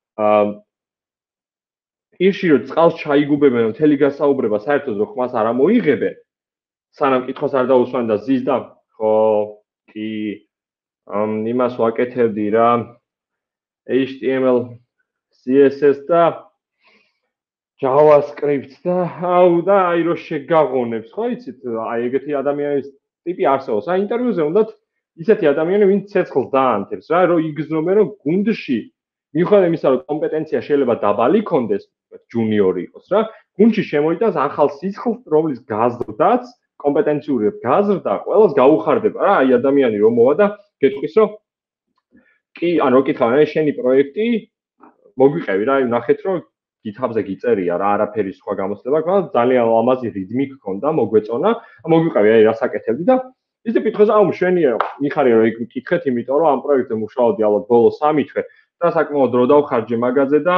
ირში რომ წყალს ჩაიგუბებენ, მთელი გასაუბრება საერთოდ რო ხმას არ ამოიღებენ, სანამ კითხვას არ დაუსვან და ზის და ხო, კი იმას ვაკეთებდი რა. HTML, CSS და JavaScript და აუ და აი რო შეგაღონებს, ხო იცით, აი ეგეთი ადამიანის ტიპი არსებობს. აი ინტერვიუზე უნდათ ისეთი ადამიანი, ვინც ცეცხლს დაანთებს რა, რომ იგრძნობენ რომ გუნდში მიუხედავად იმისა, რომ კომპეტენცია შეიძლება დაბალი ქონდეს, ჯუნიორი იყოს რა, გუნდში შემოიტანს ახალ სისხლს, რომლის გაზრდაც, კომპეტენციური გაზრდა ყველას გაუხარდება რა, აი ადამიანი რომ მოვა და გეტყვის რომ კი, ანუ რო კითხავენ, აი შენი პროექტი მოგვიყევი რა, ნახეთ რომ GitHub-ზე გიწერია რა, არაფერი სხვა გამოცდება გქონდა, ძალიან ლამაზი რიტმი გქონდა, მოგვეწონა, მოგვიყევი აი რას აკეთებდი და ისე კითხოს, აუ მშვენია, მიხარია რომ იქ მკითხეთ, იმიტომ რომ ამ პროექტზე მუშაობდი ალბათ ბოლო 3 თვე და საკმაოდ დრო დავხარჯე მაგაზე და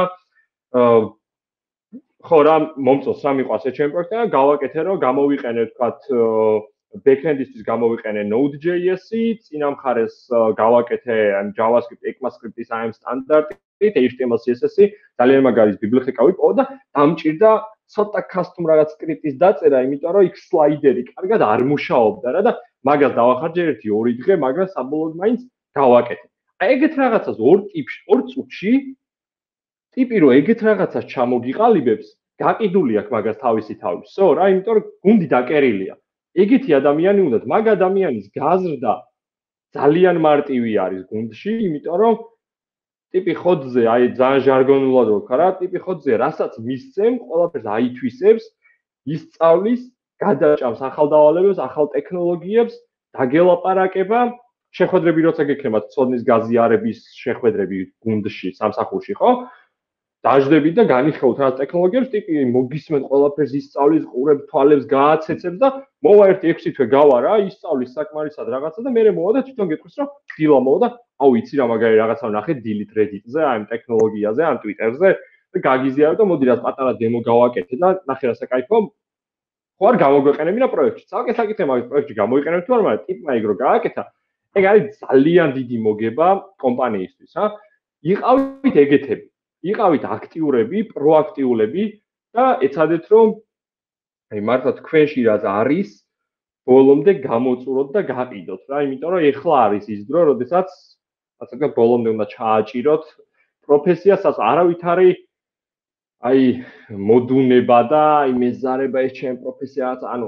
ხო რა, მომწონს რა მიყვარს ეს ჩემი პროექტი და გავაკეთე რომ გამოვიყენე ვთქვათ backend-ისთვის გამოვიყენე Node.js-ი, წინა მხარეს გავაკეთე JavaScript, ECMAScript-ის ამ სტანდარტით, HTML, CSS-ი, ძალიან მაგარი ბიბლიოთეკა ვიპოვო და დამჭირდა ცოტა custom რაღაც სკრიპტის დაწერა, იმიტომ რომ იქ სლაიდერი კარგად არ მუშაობდა რა და მაგას დავახარჯე 1-2 დღე, მაგრამ საბოლოოდ მაინც გავაკეთე. აი ეგეთ რაღაცას ორ წუთში ტიპი რომ ეგეთ რაღაცას ჩამოგიყალიბებს, გაყიდული აქვს მაგას თავისი თავი. სო რა, იმიტომ რომ გუნდი დაკერილია. ეგეთი ადამიანი უნდათ, მაგ ადამიანის გაზრდა ძალიან მარტივი არის გუნდში, იმიტომ რომ ტიპი ხოძზე, აი ძალიან ჟარგონულად ვქა რა, ტიპი ხოძზე რასაც მისცემ, ყველაფერს აითვისებს, ისწავლის, გადაჭამს ახალ დავალებებს, ახალ ტექნოლოგიებს, დაგელაპარაკება, შეხვედრები როცა გექნებათ, ცოდნის გაზიარების შეხვედრები გუნდში, სამსახურში, ხო? დაждები და განიხილოთ რა ტექნოლოგიებს, ტიპი მოგისმენ ყველაფერს ისწავლის, ყურებს, თვალებს გააცეცებს და მოვა 1-6 თვე გავა რა, ისწავლის საკმარისად რაღაცა და მერე მოვა და თვითონ გეტყვის რომ დილა მოვა და აუ იცი რა მაგარი რაღაცა ნახე დილით Reddit-ზე, აი ამ ტექნოლოგიაზე, ამ Twitter-ზე და გაგიზიარო და მოდი რა პატარა დემო გავაკეთე და ნახე რა საკაიფო ხო არ გამოგვეყენები რა პროექტში. ცალკე საკითხი მაგის პროექტში გამოიყენებ თუ არა, მაგრამ ტიპმა იგრო გააკეთა. ეგ არის ძალიან დიდი მოგება კომპანიისთვის, რა. იყავით ეგეთები. იყავით აქტიურები, პროაქტიულები და ეცადეთ რომ აი მართლა თქვენში რაც არის, ბოლომდე გამოწუროთ და გაყიდოთ რა, იმიტომ რომ ეხლა არის ის დრო, როდესაც ასე ვთქვათ, ბოლომდე უნდა ჩააჭიროთ პროფესიასაც, არავითარი აი მოდუნება და აი მეზარება ეს ჩემ პროფესიაც, ანუ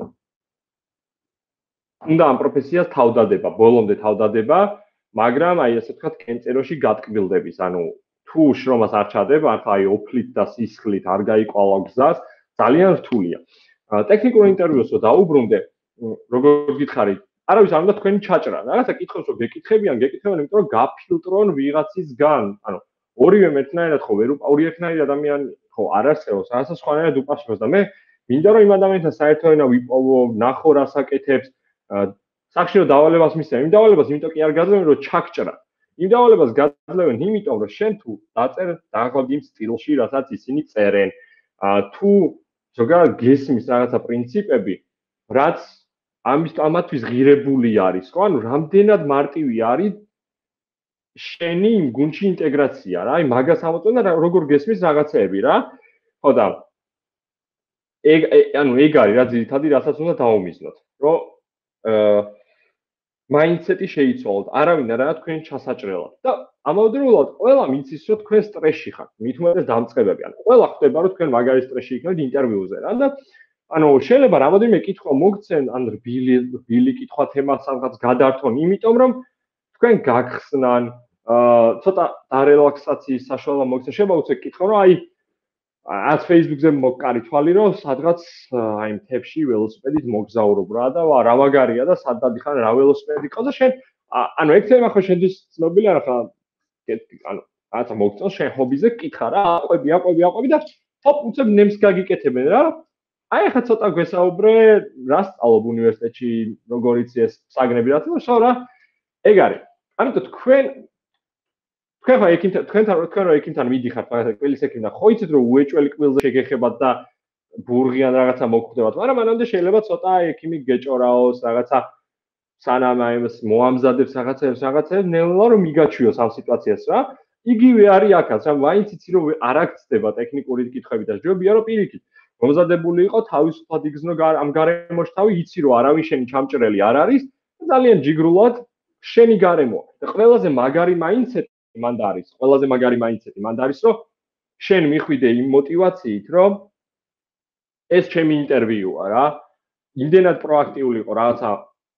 უნდა ამ პროფესიას თავდადება, ბოლომდე თავდადება, მაგრამ აი ასე ვთქვათ, კენწეროში გატკბილდების, ანუ თუ შრომას არ ჩადება, ახლა აი ოფლით და სისხლით არ გაიყვალა გზას, ძალიან რთულია. ტექნიკურ ინტერვიუს რო დაუბრუნდე, როგორ გითხარით, არავის არ უნდა თქვენი ჩაჭრა. რაღაცა კითხავს, რომ გეკითხებიან, იმიტომ რომ გაფილტრონ ვიღაცისგან. ანუ ორივე ერთნაირად ხო ვერ ორი ადამიანი ხო არ არსებობს, რაღაცა სხვანაირად უპასუხოს და მე მინდა რომ იმ ადამიანთან საერთო ენა ვიპოვო, ნახო რას აკეთებს, სახში რომ დავალებას მისცემ, იმ დავალებას იმიტომ კი არ გაძლევენ, რომ ჩაგჭრა. იმ დავალებას გაძლევენ იმიტომ, რომ შენ თუ დაწერ დაახლოებით იმ სტილში, რასაც ისინი წერენ, თუ ზოგადად გესმის რაღაცა პრინციპები, რაც ამათვის ღირებული არის, ხო? ანუ რამდენად მარტივი არის შენი იმ გუნდში ინტეგრაცია რა, აი მაგას ამოწმენ და როგორ გესმის რაღაცეები რა. ხო და ანუ ეგ არის რა ძირითადი, რასაც უნდა დავუმიზნოთ, რომ მაინდსეტი შეიცვალოთ, არავინ არა თქვენ ჩასაჭრელად და ამავდროულად ყველამ იცის რომ თქვენ სტრესში ხართ, მით უმეტეს დამწყებები, ანუ ყველა ხდება რომ თქვენ მაგარი სტრესში იქნებით ინტერვიუზე რა და ანუ შეიძლება რამოდენიმე კითხვა მოგცენ, ან რბილი კითხვა თემას რაღაც გადართონ, იმიტომ რომ თქვენ გაგხსნან, ცოტა დარელაქსაციის საშუალება მოგცენ, შეიძლება უცებ კითხო რომ აი ას Facebook-ზე მოკარი თვალი რომ სადღაც აი მთებში ველოსიპედით მოგზაურობ რა და რა მაგარია და სად დადიხარ რა ველოსიპედი ყავს და შენ ანუ ეგ თემა ხო შენთვის ცნობილია რა ხა ანუ რაღაცა მოგწონს შენ ჰობიზე კითხა რა აყვები და ჰოპ უცებ ნემს გაგიკეთებენ რა აი ხა ცოტა გვესაუბრე რა სწავლობ უნივერსიტეტში როგორ იცი ეს საგნები რა თქმა უნდა რა ეგ არის ამიტომ თქვენ ხო თქვენ რო ექიმთან მიდიხართ მაგალითად კბილის ექიმთან ხო იცით რომ უეჭველი კბილზე შეგეხებათ და ბურღიან რაღაცა მოგხვდებათ მაგრამ მანამდე შეიძლება ცოტა ექიმი გეჭორაოს რაღაცა სანამ აი ეს მოამზადებს რაღაცებს ნელა რომ მიგაჩვიოს ამ სიტუაციას რა იგივე არის აქაც რა მაინც იცი რომ არ აქცდება ტექნიკური კითხვები და ჯობია რომ პირიქით მომზადებული იყო თავისუფლად იგზნო ამ გარემოში თავი იცი რომ არავინ შენი ჩამჭრელი არ არის ძალიან ჯიგრულად შენი გარემო და ყველაზე მაგარი მაინდსეტი მანდ არის ყველაზე მაგარი მაინდსეტი მანდ არის რომ შენ მიხვიდე იმ мотивაციით რომ ეს ჩემი ინტერვიუა რა იმდენად პროაქტიული იყო რაღაცა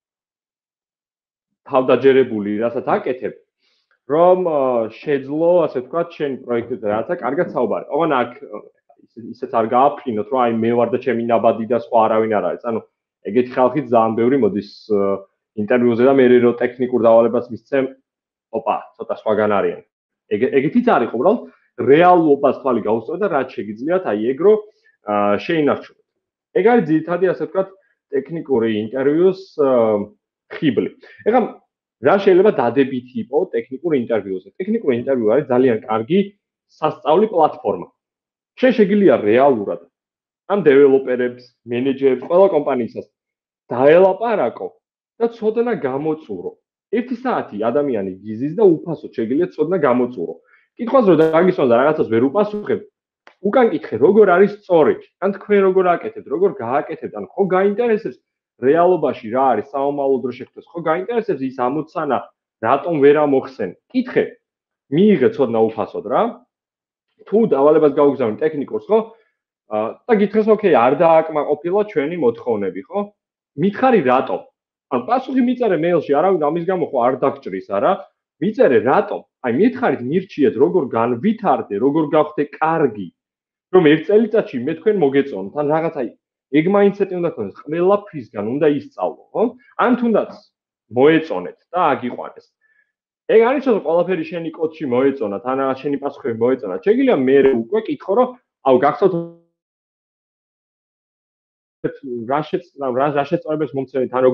თავდაჯერებული რასაც აკეთებ რომ შეძლო ასე ვთქვათ შენ პროექტზე რაღაცა კარგად საუბარი ოღონ აქ ისეც არ გააფრინოთ რომ აი მე ვარ და ჩემი ნაბადი და სხვა არავინ არ არის ანუ ეგეთი ხალხი ძალიან ბევრი მოდის ინტერვიუზე და მე რო ტექნიკურ დავალებას მისცემ ოპა, ცოტა სხვაგან არიან. ეგეთიც არის უბრალოდ რეალობას თვალი გაუსწორეთ და რაც შეგიძლიათ აი ეგრო შეინარჩუნოთ. ეგ არის ძირითადი ასე ვთქვათ ტექნიკური ინტერვიუს ხიბლი. ეხლა რა შეიძლება დადებითი იყოს ტექნიკურ ინტერვიუზე? ტექნიკური ინტერვიუ არის ძალიან კარგი სასწავლი პლატფორმა. შენ შეგიძლია რეალურად ამ დეველოპერებს, მენეჯერებს, ყველა კომპანიისას დაელაპარაკო და ცოდნა გამოწურო. 1 საათი ადამიანი გიზის და უფასოდ შეგიძლიათ ცოდნა გამოწურო. კითხვას რო დაგისვან და რაღაცას ვერ უპასუხებ, უკან კითხე, როგორ არის სწორი? ან თქვენ როგორ აკეთებთ, როგორ გააკეთებთ, ან ხო გაინტერესებს რეალობაში რა არის საომალო დრო შექმნას, ხო გაინტერესებს ის ამოცანა, რატომ ვერ ამოხსენ? კითხე. მიიღე ცოდნა უფასოდ რა. თუ დავალებას გაუგზავნე ტექნიკურს, ხო? და გითხეს, ოკეი, არ დააკმაყოფილა ჩვენი მოთხოვნები, ხო? მითხარი რატომ? ან პასუხი მიწერე მეილში, არავინ ამის გამო ხო არ დაგჭრის, არა? მიწერე რატომ? აი მითხარით მირჩიეთ, როგორ განვითარდე, როგორ გავხდე კარგი, რომ ერთ წელიწადში მე თქვენ მოგეწონოთ, ან რაღაც აი ეგ მაინდსეტი უნდა გქონდეს, ყველაფრისგან უნდა ისწავლო, ხო? ან თუნდაც მოეწონეთ და აგიყვანეს. ეგ არის რომ ყველაფერი შენი კოდში მოეწონა, თან რაღაც შენი პასუხები მოეწონა. შეგიძლია მე უკვე კითხო, რომ აუ გახსოვთ რა შეწყვეტებს მომცემთ, ან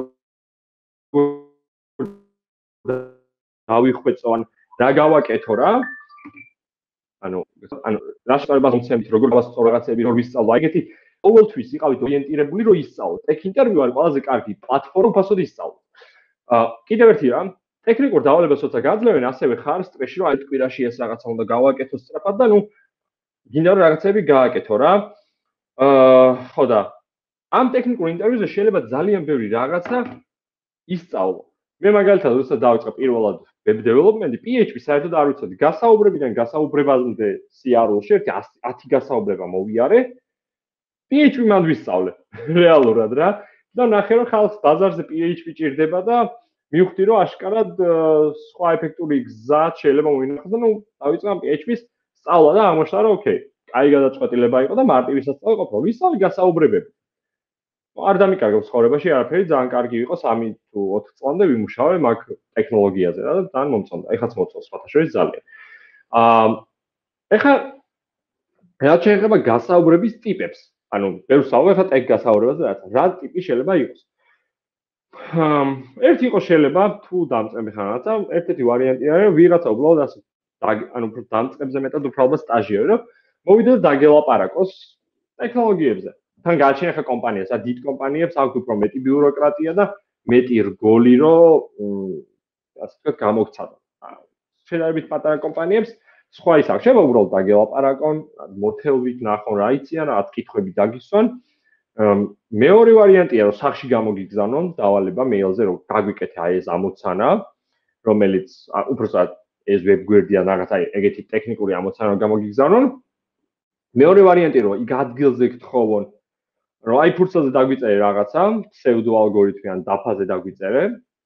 დავიხვეწო ან რა გავაკეთო რა ანუ რა შეწყვეტებას მომცემთ როგორ გავასწორო რაღაცები რომ ვისწავლო ეგეთი ყოველთვის იყავით ორიენტირებული რომ ისწავლოთ ტექ ინტერვიუ არის ყველაზე კარგი პლატფორმა ფასოდ ისწავლოთ კიდევ ერთი რამ ტექნიკურ დავალებას როცა გაძლევენ ასევე ხარ სტრესში რომ აი კვირაში ეს რაღაცა უნდა გავაკეთო სწრაფად და ნუ გინდა რომ რაღაცები გააკეთო რა ხო და ამ ტექნიკურ ინტერვიუზე შეიძლება ძალიან ბევრი რაღაცა ისწავლო მე მაგალითად როცა დავიწყე პირველად web development-ი PHP საერთოდ არ ვიცოდი. გასაუბრებიდან გასაუბრებამდე CRL-ში ერთი 10 გასაუბრება მოვიარე. PHP მანდ ვისწავლე რეალურად რა. და ნახე რომ ხალხს ბაზარზე PHP ჭირდება და მივხვდი რომ აშკარად სხვა ეფექტური გზა შეიძლება მოინახოს და დავიწყე PHP-ს სწავლა და აღმოჩნდა რომ ოკეი, კაი გადაწყვეტილება იყო და მარტივი სასწავლო ყოფილა. ვისწავლე გასაუბრებები. არ დამიკარგავ ცხოვრებაში არაფერი, ძალიან კარგი იყო 3 თუ 4 წლამდე ვიმუშავე მაგ ტექნოლოგიაზე რა და ძალიან მომწონდა. ეხლაც მომწონს სხვათა შორის ძალიან. ეხლა რა შეიძლება გასაუბრების ტიპებს? ანუ ბევრს ავიღე ხა ტექ გასაუბრებაზე რა ტიპი შეიძლება იყოს. ერთი იყო შეიძლება თუ დამწყები ხარ რაღაცა, ერთ-ერთი ვარიანტი არის რომ ვიღაცა უბრალოდ ასე ანუ უფრო დამწყებზე მეტად უფრო ალბათ სტაჟიორი რომ მოვიდა და დაგელაპარაკოს ტექნოლოგიებზე. თან გააჩნია ხა კომპანიას, დიდ კომპანიებს აქვს უფრო მეტი ბიუროკრატია და მეტი რგოლი რომ ასე ვთქვათ გამოგცადონ. შედარებით პატარა კომპანიებს სხვა ის აქვს, შეიძლება უბრალოდ დაგელაპარაკონ, მოთელვით ნახონ რა იციან, რა კითხვები დაგისვან. მეორე ვარიანტია რომ სახში გამოგიგზავნონ დავალება მეილზე რომ გაგვიკეთე აი ეს ამოცანა, რომელიც უბრალოდ ეს ვებგვერდია რაღაცა ეგეთი ტექნიკური ამოცანა გამოგიგზავნონ. მეორე ვარიანტი რომ იქ ადგილზე გთხოვონ რომ აი ფურცელზე დაგვიწერე რაღაცა, ფსევდო ალგორითმი ან დაფაზე დაგვიწერე.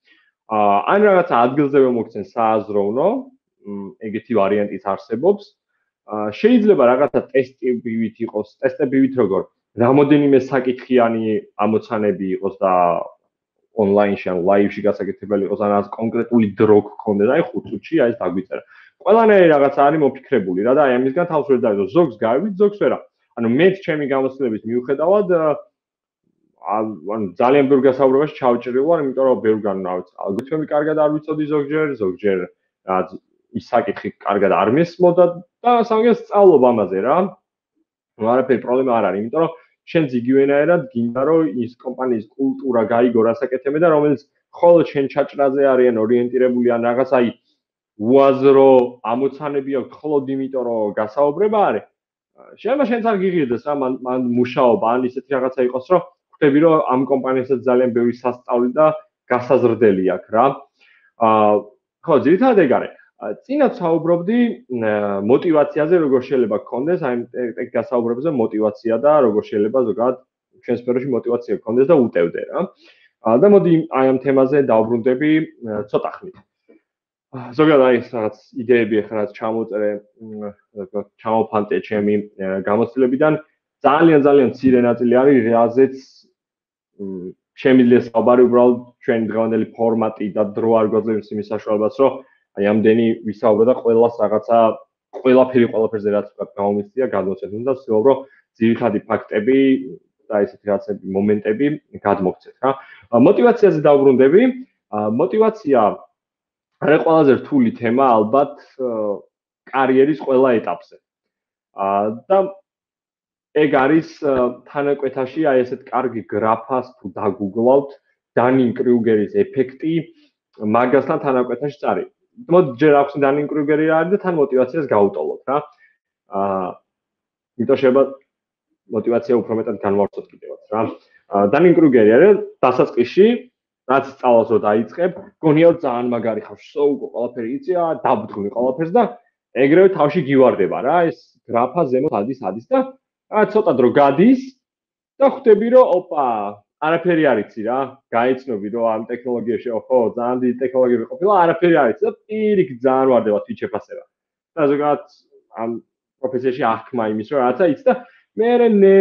ან რაღაცა ადგილზევე მოგცენ სააზროვნო, ეგეთი ვარიანტიც არსებობს. შეიძლება რაღაცა ტესტებივით იყოს, ტესტებივით როგორ რამოდენიმე საკითხიანი ამოცანები იყოს და ონლაინში ან ლაივში გასაკეთებელი იყოს, ან რაღაც კონკრეტული დრო გქონდეს, აი 5 წუთში აი ეს დაგვიწერა. ყველანაირი რაღაცა არის მოფიქრებული რა და აი ამისგან თავს ვერ დავიდო, ზოგს გავივით, ზოგს ვერა. ანუ მე ჩემი გამოცდილების მიუხედავად ანუ ძალიან ბევრ გასაუბრებაში ჩავჭრილი ვარ, იმიტომ რომ ბევრგან რა ვიცი, ალგორითმები კარგად არ ვიცოდი ზოგჯერ რაც ის საკითხი კარგად არ მესმოდა და სამგეს სწავლობ ამაზე რა. არაფერი პრობლემა არ არის, იმიტომ რომ შენ იგივენაირად გინდა რომ ის კომპანიის კულტურა გაიგო რასაკეთებენ და რომელიც ხოლო შენ ჩაჭრაზე არიან ორიენტირებული ან რაღაც აი უაზრო ამოცანები აქვს ხოლოდ იმიტომ რომ გასაუბრება არის. შეიძლება შენც არ გიღირდეს რა, მან მუშაობა ან ისეთი რაღაცა იყოს რომ ხვდები რომ ამ კომპანიასაც ძალიან ბევრი სასწავლი და გასაზრდელი აქვს რა. ხო, ძირითადად ეგ არის. წინათ საუბრობდი мотиваციაზე, როგორ შეიძლება გქონდეს აი ეგ გასაუბრებზე мотиваცია და როგორ შეიძლება ზოგადად ჩვენ სფეროში мотиваცია გქონდეს და უტევდე რა. და მოდი აი ამ თემაზე დავბრუნდები ცოტა ხნით. ზოგადად აი რაღაც იდეები ახლა რაც ჩამოწერე, ჩამოფანტე ჩემი გამოცდილებიდან ძალიან მცირე ნაწილი არის რაზეც შემიძლია საუბარი უბრალოდ ჩვენი დღევანდელი ფორმატი და დრო არ გვაძლევს იმის საშუალებას რომ აი ამდენი ვისაუბრე და ყველას რაღაცა ყველაფერზე რაც გამომიწია გადმოცეთ და ვცდილობ რომ ძირითადი ფაქტები და ესეთი რაღაცები მომენტები გადმოგცეთ რა. мотиваციაზე დავბრუნდები. мотиваცია არის ყველაზე რთული თემა ალბათ კარიერის ყველა ეტაპზე. და ეგ არის თანაკვეთაში აი ესეთ კარგი გრაფას თუ დაგუგლავთ დანინ-კრიუგერის ეფექტი მაგასთან თანაკვეთაში წარით. მოდი ჯერ აქვს დანინ-კრიუგერი რა არის და თან мотиваციას გაუტოლოთ რა. იმიტომ შეიძლება мотиваცია უფრო მეტად განვარცხოთ კიდევაც რა. დანინ-კრიუგერი არის დასაწყისში რაც სწავლას რო დაიწყებ, გონია ძალიან მაგარი ხარ, უკვე ყველაფერი იცია, დაბძღვნი ყველაფერს და ეგრევე თავში გივარდება რა, ეს გრაფა ზემოთ ადის და ცოტა დრო გადის და ხვდები რომ ოპა, არაფერი არ იცი რა, გაიცნობი რომ ამ ტექნოლოგიაში ხო, ძალიან დიდი ტექნოლოგიები ყოფილა, არაფერი არ იცი და პირიქით ძალიან ვარდება თვითშეფასება. და ზოგადად ამ პროფესიაში აღქმა იმის რომ რაღაცა იცი და მე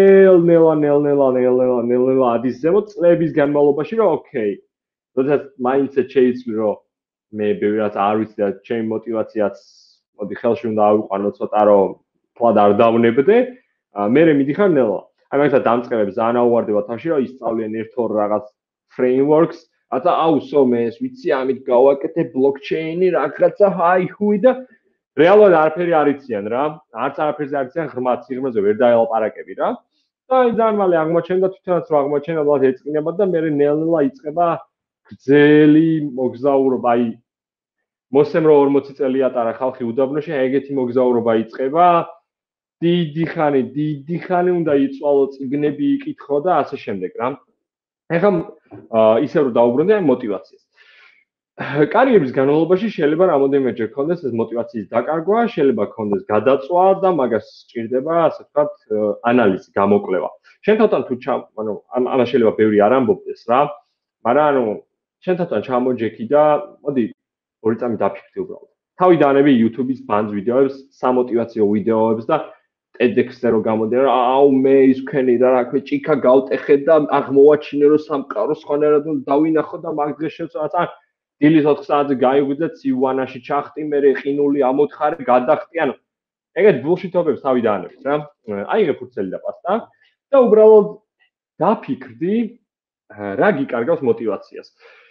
ნელ-ნელა ადის ზემოთ წლების განმავლობაში რომ ოკეი როდესაც mindset შეიცვლი რომ მე ბევრი რაც არ ვიცი და ჩემი мотиваციაც მოდი ხელში უნდა ავიყვანო ცოტა რომ თვალ არ დავნებდე მე მიდიხარ ნელა აი მაგასაც დამწყებებს ძალიან აუვარდება თავში რომ ისწავლიან ერთ-ორ რაღაც frameworks ატა აუსო მე ეს ვიცი ამით გავაკეთე blockchain-ი რაღაცა ჰაი-ჰუი და რეალურად არაფერი არ იციან რა არც არაფერზე არ იციან ღრმად სიღრმეზე ვერ დაელაპარაკები რა და აი ძალიან მალე აღმოჩენდა თვითონაც რომ აღმოჩენა ბლად ეწყინება და მე ნელ-ნელა იწყება გრძელი მოგზაურობა, აი მოსემ რო 40 წელი ატარა ხალხი უდაბნოში, ეგეთი მოგზაურობა იწყება. დიდი ხანი უნდა იწვალო წიგნები იკითხო და ასე შემდეგ რა. ეხლა ისე რომ დაუბრუნდი აი мотиваციას. კარიერის განმავლობაში შეიძლება რამოდენიმეჯერ ქონდეს ეს მოტივაციის დაკარგვა, შეიძლება ქონდეს გადაწვა და მაგას სჭირდება, ასე ვთქვათ, ანალიზი, გამოკვლევა. შენ თავთან თუ ანუ ამას შეიძლება ბევრი არ ამბობდეს რა, მაგრამ ანუ შენ თავთან ჩამოჯექი და მოდი ორი წამი დაფიქრდი უბრალოდ. თავიდანები YouTube-ის ბანძ ვიდეოებს, სამოტივაციო ვიდეოებს და TEDx-ზე რო გამოდიან, აუ მე ის ვქენი და რა ქვია, ჭიქა გავტეხე და აღმოვაჩინე რომ სამყარო სხვანაირად დავინახო და მაგ დღეს შევწავ. დილის 4 საათზე გაიგვიძე ცივანაში ჩახტი, მე ყინული ამოთხარე, გადახტი, ანუ ეგეთ ბულშიტობებს თავიდანებს რა. აიღე ფურცელი და პასტა და უბრალოდ დაფიქრდი რა გიკარგავს მოტივაციას.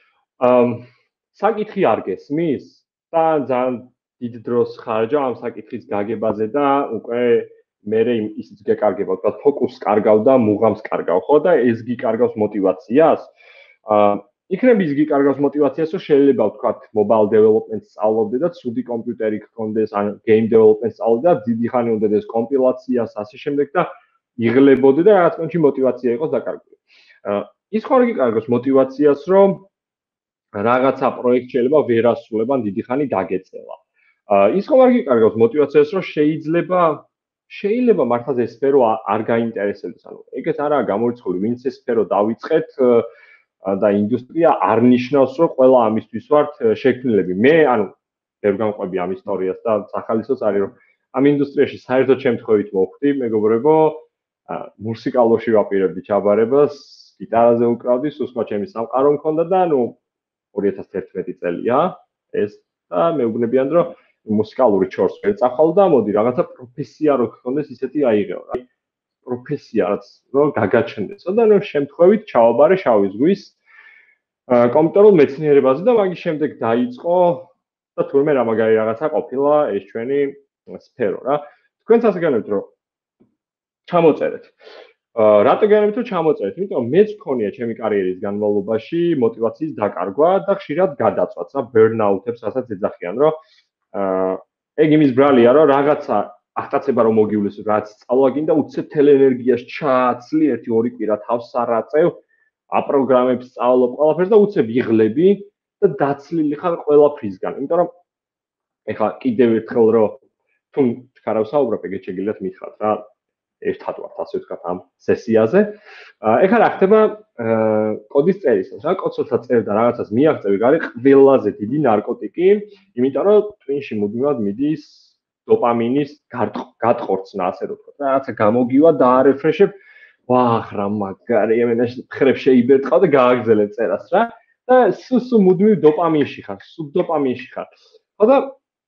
საკითხი არ გესმის და ძალიან დიდ დროს ხარჯავ ამ საკითხის გაგებაზე და უკვე მე ისიც გეკარგება, თქვა ფოკუსს კარგავ და მუღამს კარგავ, ხო და ეს გიკარგავს მოტივაციას. იქნებ ის გიკარგავს მოტივაციას, რომ შეიძლება ვთქვათ mobile development-ს სწავლობდე და ცუდი კომპიუტერი გქონდეს, ან game development-ს სწავლობდე და დიდი ხანი უნდა ეს კომპილაციას, ასე შემდეგ და იღლებოდე და რაღაც კონჩი მოტივაცია იყოს დაკარგული. ის ხო არ გიკარგავს მოტივაციას, რომ რაღაცა პროექტი შეიძლება ვერ ასრულებან დიდი ხანი დაგეწევა. ის ხო არ გიკარგავს მოტივაციას, რომ შეიძლება მართლაც ეს სფერო არ გაინტერესებდეს, ანუ ეგეთ არაა გამორიცხული, ვინც ეს სფერო დავიწყეთ და ინდუსტრია არ ნიშნავს, რომ ყველა ამისთვის ვართ შექმნილები. მე, ანუ ვერ გამყვები ამ ისტორიას და სახალისოც არის, რომ ამ ინდუსტრიაში საერთოდ შემთხვევით მოვხდი, მეგობრებო, მუსიკალურში ვაპირებდი ჩაბარებას, გიტარაზე უკრავდი, სუსმა ჩემი სამყარო მქონდა და ანუ 2011 წელია ეს და მეუბნებიან, რომ მუსიკალური ჩორს ვერ წახვალ და მოდი რაღაცა პროფესია რო გქონდეს, ისეთი აიღეო რა. პროფესია რაც რომ გაგაჩნდეს. და ნუ შემთხვევით ჩავაბარე შავი ზღვის კომპიუტერულ მეცნიერებაზე და მაგის შემდეგ დაიწყო და თურმე რა მაგარი რაღაცა ყოფილა ეს ჩვენი სფერო რა. თქვენც ასე განებთ რომ ჩამოწერეთ. რატო განებთ რომ ჩამოწერეთ? იმიტომ რომ მეც მქონია ჩემი კარიერის განმავლობაში მოტივაციის დაკარგვა და ხშირად გადაწვაც და ბერნაუთებს რასაც ეძახიან რომ ეგ იმის ბრალია რომ რაღაცა აღტაცება რომ მოგივლეს რაც სწავლა გინდა უცებ თელ ენერგიას ჩააცლი 1-2 კვირა თავს არაწევ აპროგრამებს სწავლობ ყველაფერს და უცებ იღლები და დაცლილი ხარ ყველაფრისგან. იმიტომ რომ ეხლა კიდევ ერთხელ რომ თუ ჩქარავსაუბრებ ეგეთ შეგიძლიათ მითხრათ რა ერთად ვართ ასე ვთქვათ ამ სესიაზე. ეხლა რა ხდება კოდის წერისას რა კოდსოთა წერ და რაღაცას მიაღწევი გარი ყველაზე დიდი ნარკოტიკი, იმიტომ რომ ტვინში მუდმივად მიდის დოპამინის გატყორცნა ასე რომ ვთქვათ. რაღაცა გამოგივა და არეფრეშებ ვახ რა მაგარი ემენა ხრებ შეიბერტყავ და გააგზელებ წერას რა და სუ მუდმივ დოპამინში ხარ, სუბდოპამინში ხარ. ხო და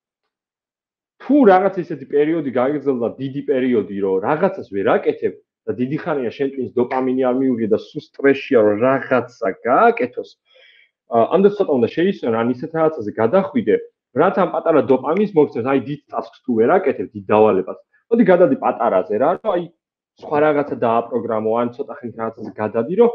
თუ რაღაც ისეთი პერიოდი გაიგრძელდა დიდი პერიოდი რომ რაღაცას ვერ აკეთებ და დიდი ხანია შენ ტვინს დოპამინი არ მიუღია და სუ სტრესშია რომ რაღაცა გააკეთოს ამდენ ცოტა უნდა შეისვენ ან ისეთ რაღაცაზე გადახვიდე რაც ამ პატარა დოპამინს მოგცემს აი დიდ ტასკს თუ ვერ აკეთებ დიდ დავალებას მოდი გადადი პატარაზე რა რომ აი სხვა რაღაცა დააპროგრამო ან ცოტა ხნით რაღაცაზე გადადი რომ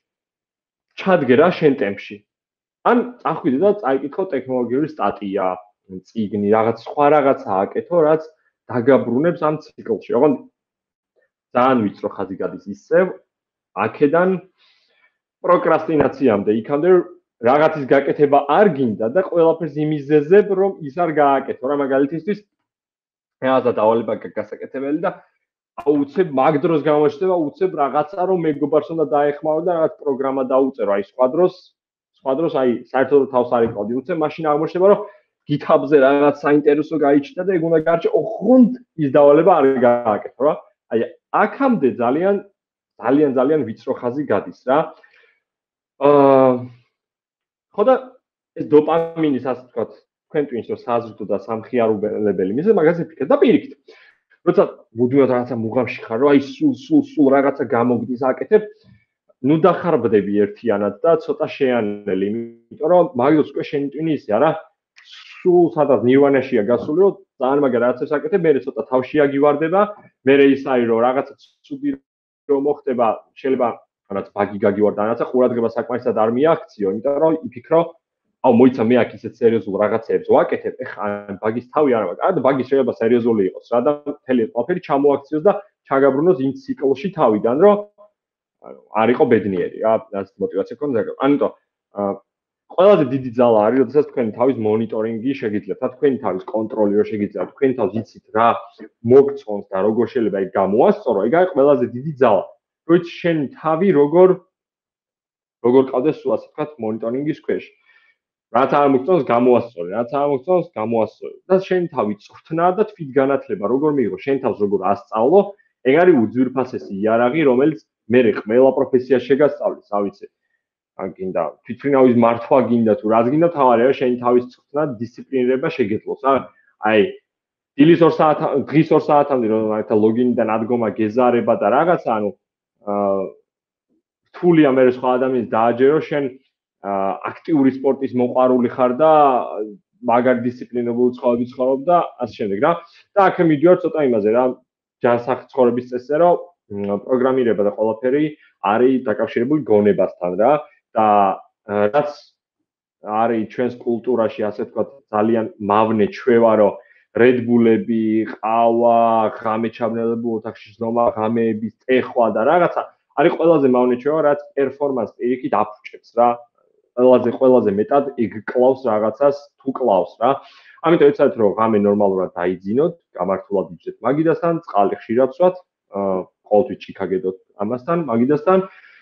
ჩადგე რა შენ ტემპში ან წახვიდე და წაიკითხო ტექნოლოგიური სტატია წიგნი რაღაც სხვა რაღაცა აკეთო რაც დაგაბრუნებს ამ ციკლში. ოღონდ ძალიან ვიწრო ხაზი გადის ისევ აქედან პროკრასტინაციამდე, იქამდე რაღაცის გაკეთება არ გინდა და ყველაფერს იმიზეზებ რომ ის არ გააკეთო რა მაგალითისთვის რაღაცა დავალება გასაკეთებელი და აუცებ მაგ დროს გამოჩნდება უცებ რაღაცა რომ მეგობარს უნდა დაეხმარო და რაღაც პროგრამა დაუწერო აი სხვა დროს აი საერთოდ თავს არ იყავდი უცებ მაშინ აღმოჩნდება რომ GitHub-ზე რაღაც საინტერესო გაიჩნდა და ეგ უნდა გარჩე ოღონდ ის დავალება არ გააკეთო რა. აი აქამდე ძალიან ვიწრო ხაზი გადის რა. ხო და ეს დოპამინის ასე ვთქვათ, თქვენ ტვინს რომ საზრდო და სამხიარებელი მისე მაგაზე ფიქრობ და პირიქით. როცა მუდმივად რაღაცა მუღამში ხარ, რომ აი სულ რაღაცა გამოგდის აკეთებ, ნუ დახარბდები ერთიანად და ცოტა შეანელი, იმიტომ რომ მაგას უკვე შენი ტვინი ისე არა სულ სადაც ნირვანაშია გასული, რომ ძალიან მაგარ რაღაცებს აკეთებ, მე ცოტა თავში აგივარდება, მე ის არის რომ რაღაცა ცუდი რომ მოხდება, შეიძლება რაღაც ბაგი გაგივარდა, რაღაცა ყურადღება საკმარისად არ მიაქციო, იმიტომ რომ იფიქრო, აუ მოიცა მე აქ ისეთ სერიოზულ რაღაცებს ვაკეთებ, ეხა ბაგის თავი არ მაქვს. და ბაგი შეიძლება სერიოზული იყოს რა და მთელი ყველაფერი ჩამოაქციოს და ჩაგაბრუნოს იმ ციკლში თავიდან, რომ არ იყო ბედნიერი რა, ასე მოტივაცია ქონდა. ამიტომ ყველაზე დიდი ძალა არის, როდესაც თქვენი თავის მონიტორინგი შეგიძლიათ, თქვენი თავის კონტროლი რო შეგიძლიათ, თქვენი თავის იცით რა მოგწონს და როგორ შეიძლება ეგ გამოასწორო, ეგ არის ყველაზე დიდი ძალა. როიც შენ თავი როგორ ყავდეს ასე ვთქვათ მონიტორინგის ქვეშ. რაც არ მოგწონს გამოასწორე, რაც არ მოგწონს გამოასწორე. და შენ თავი წვრთნა და თვით განათლება როგორ მიიღო, შენ თავს როგორ ასწავლო, ეგ არის უძვირფასესი იარაღი, რომელიც მე ყველა პროფესიაში შეგასწავლის, ავიცი. ან გინდა თვითმფრინავის მართვა გინდა თუ რაც გინდა, თავარია შენი თავის წვრთნა, დისციპლინირება შეგეძლოს, რა. აი დილის 2 საათამდე, დღის 2 საათამდე რომ რაღაცა ლოგინიდან ადგომა გეზარება და რაღაცა, ანუ რთულია მე სხვა ადამიანს დააჯერო შენ აქტიური სპორტის მოყვარული ხარ და მაგარ დისციპლინებულ ცხოვრების ცხოვრობ და ასე შემდეგ რა. და აქ მიდივარ ცოტა იმაზე რა, ჯანსაღ ცხოვრების წესზე, რომ პროგრამირება და ყველაფერი არის დაკავშირებული გონებასთან რა. და რაც არის ჩვენს კულტურაში, ასე ვთქვათ, ძალიან მავნე ჩვევა, რომ Red Bull-ები, ყავა, ღამე ჩაბნელებული ოთახში ზნობა, ღამეების ტეხვა და რაღაცა არის ყველაზე მავნე ჩვევა, რაც პერფორმანსს პირიქით აფუჭებს რა. ყველაზე მეტად ეგ კლავს რაღაცას, თუ კლავს რა. ამიტომ ეცადეთ რომ ღამე ნორმალურად დაიძინოთ, გამართულად იჯდეთ მაგიდასთან, წყალი ხშირად ვსვათ, ყოველთვის ჩიქაგედოთ ამასთან, მაგიდასთან.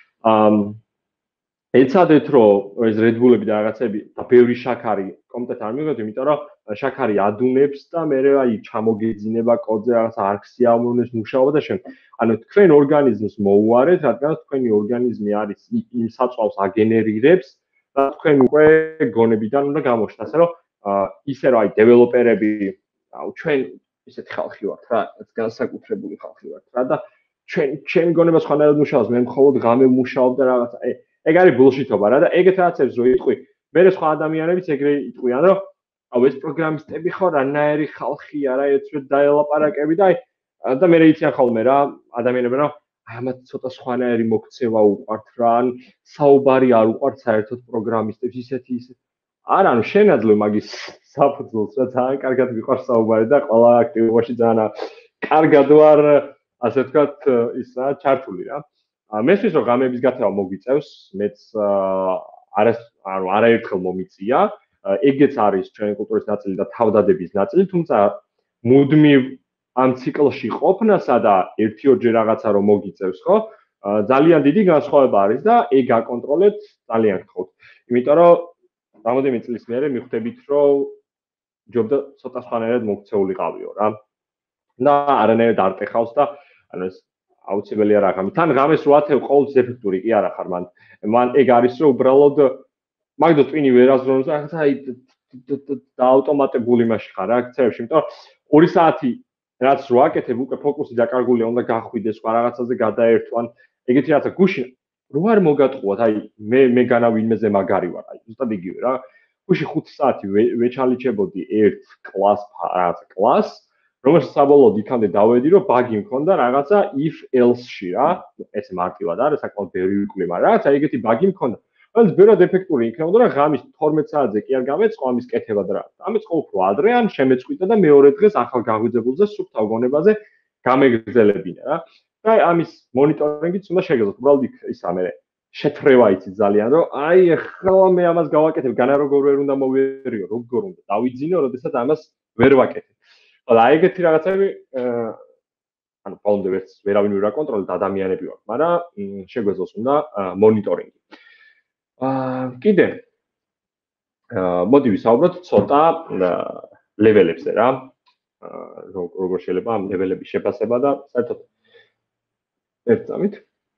ეცადეთ რომ ეს Red Bull-ები და რაღაცები და ბევრი შაქარი კომპლეტ არ მივიღოთ, იმიტომ რომ შაქარი ადუნებს და მე აი ჩამოგეძინება კოდზე რაღაცა არ ქსიამოვნებს მუშაობა და შენ. ანუ თქვენ ორგანიზმს მოუარეთ, რადგან თქვენი ორგანიზმი არის იმ საწვავს აგენერირებს და თქვენ უკვე გონებიდან უნდა გამოჩნდეთ, ასე რომ ისე რომ აი დეველოპერები, ჩვენ ისეთი ხალხი ვართ რა, განსაკუთრებული ხალხი ვართ რა და ჩვენ გონება სხვანაირად მუშაობს, მე მხოლოდ ღამე ვმუშაობ და რაღაცა ეგ არის ბულშიტობა რა და ეგეთ რაღაცებს რო იტყვი, მე სხვა ადამიანებიც ეგრე იტყვიან, რომ აუ ეს პროგრამისტები ხო რანაირი ხალხია რა, ეცვეთ დაელაპარაკები და და მე იციან ხოლმე რა, ადამიანები რომ ამათ ცოტა სხვანაირი მოქცევა უყვართ რა, ან საუბარი არ უყვართ საერთოდ პროგრამისტებს ისეთი. არა, ანუ შენაძლევ მაგის საფუძველს რა, ძალიან კარგად მიყვარს საუბარი და ყველა აქტივობაში ძალიან კარგად ვარ, ასე ვთქვათ, ის რა, ჩართული რა. მესმის რომ ღამეების გათევა მოგვიწევს, მეც არაერთხელ მომიწია. ეგეც არის ჩვენი კულტურის ნაწილი და თავდადების ნაწილი, თუმცა მუდმივ ამ ციკლში ყოფნასა და 1-2 რაღაცა რომ მოგიწევს, ხო? ძალიან დიდი განსხვავება არის და ეგ აკონტროლეთ ძალიან გხოთ. იმიტომ რომ რამოდენიმე წლის მერე მიხვდებით, რომ ჯობდა ცოტა სხვანაირად მოქცეულიყავიო რა. და არანაირად არ ტეხავს და ანუ ეს აუცილებელი არა ღამე. თან ღამეს რო ათევ ყოველთვის ეფექტური კი არა ხარ მან. მან ეგ არის რომ უბრალოდ მაგდო ტვინი ვერ აზროვნებს რაღაცა აი და ავტომატებული მაშინ ხარ რა ქცევში, იმიტომ 2 საათი რაც რო აკეთებ უკვე ფოკუსი დაკარგულია, უნდა გახვიდეს სხვა რაღაცაზე გადაერთვან. ეგეთი რაღაცა გუშინ რო არ მოგატყუათ, აი მე განა ვინმეზე მაგარი ვარ, აი ზუსტად იგივე რა. გუში 5 საათი ვეჩალიჩებოდი ერთ რაღაცა კლასს, რომელსაც საბოლოოდ იქამდე დავედი, რომ ბაგი მქონდა რაღაცა if else-ში რა. ეს მარტივად არის, საკმაოდ ბევრი ვიკლი, მაგრამ რაღაცა ეგეთი ბაგი მქონდა. რომელიც ბევრად ეფექტური იქნებოდა და ღამის 12 საათზე კი არ გამეწყო ამის კეთება და რა. ამეწყო უფრო ადრე ან შემეწყვიტა და მეორე დღეს ახალ გაღვიძებულზე სუფთავ გონებაზე გამეგრძელებინა რა. და ამის მონიტორინგიც უნდა შეგეძლოთ. უბრალოდ იქ ისა მე შეთრევა იცით ძალიან, რომ აი ახლა მე ამას გავაკეთებ, განა როგორ ვერ უნდა მოვიერიო, როგორ უნდა დავიძინო, როდესაც ამას ვერ ვაკეთებ. და ეგეთი რაღაცები ანუ ბოლომდე ვერავინ ვერ აკონტროლებს ადამიანები ვართ, მაგრამ შეგვეძლოს უნდა მონიტორინგი. კიდე მოდი ვისაუბროთ ცოტა ლეველებზე რა. როგორ შეიძლება ამ ლეველების შეფასება და საერთოდ ერთ წამით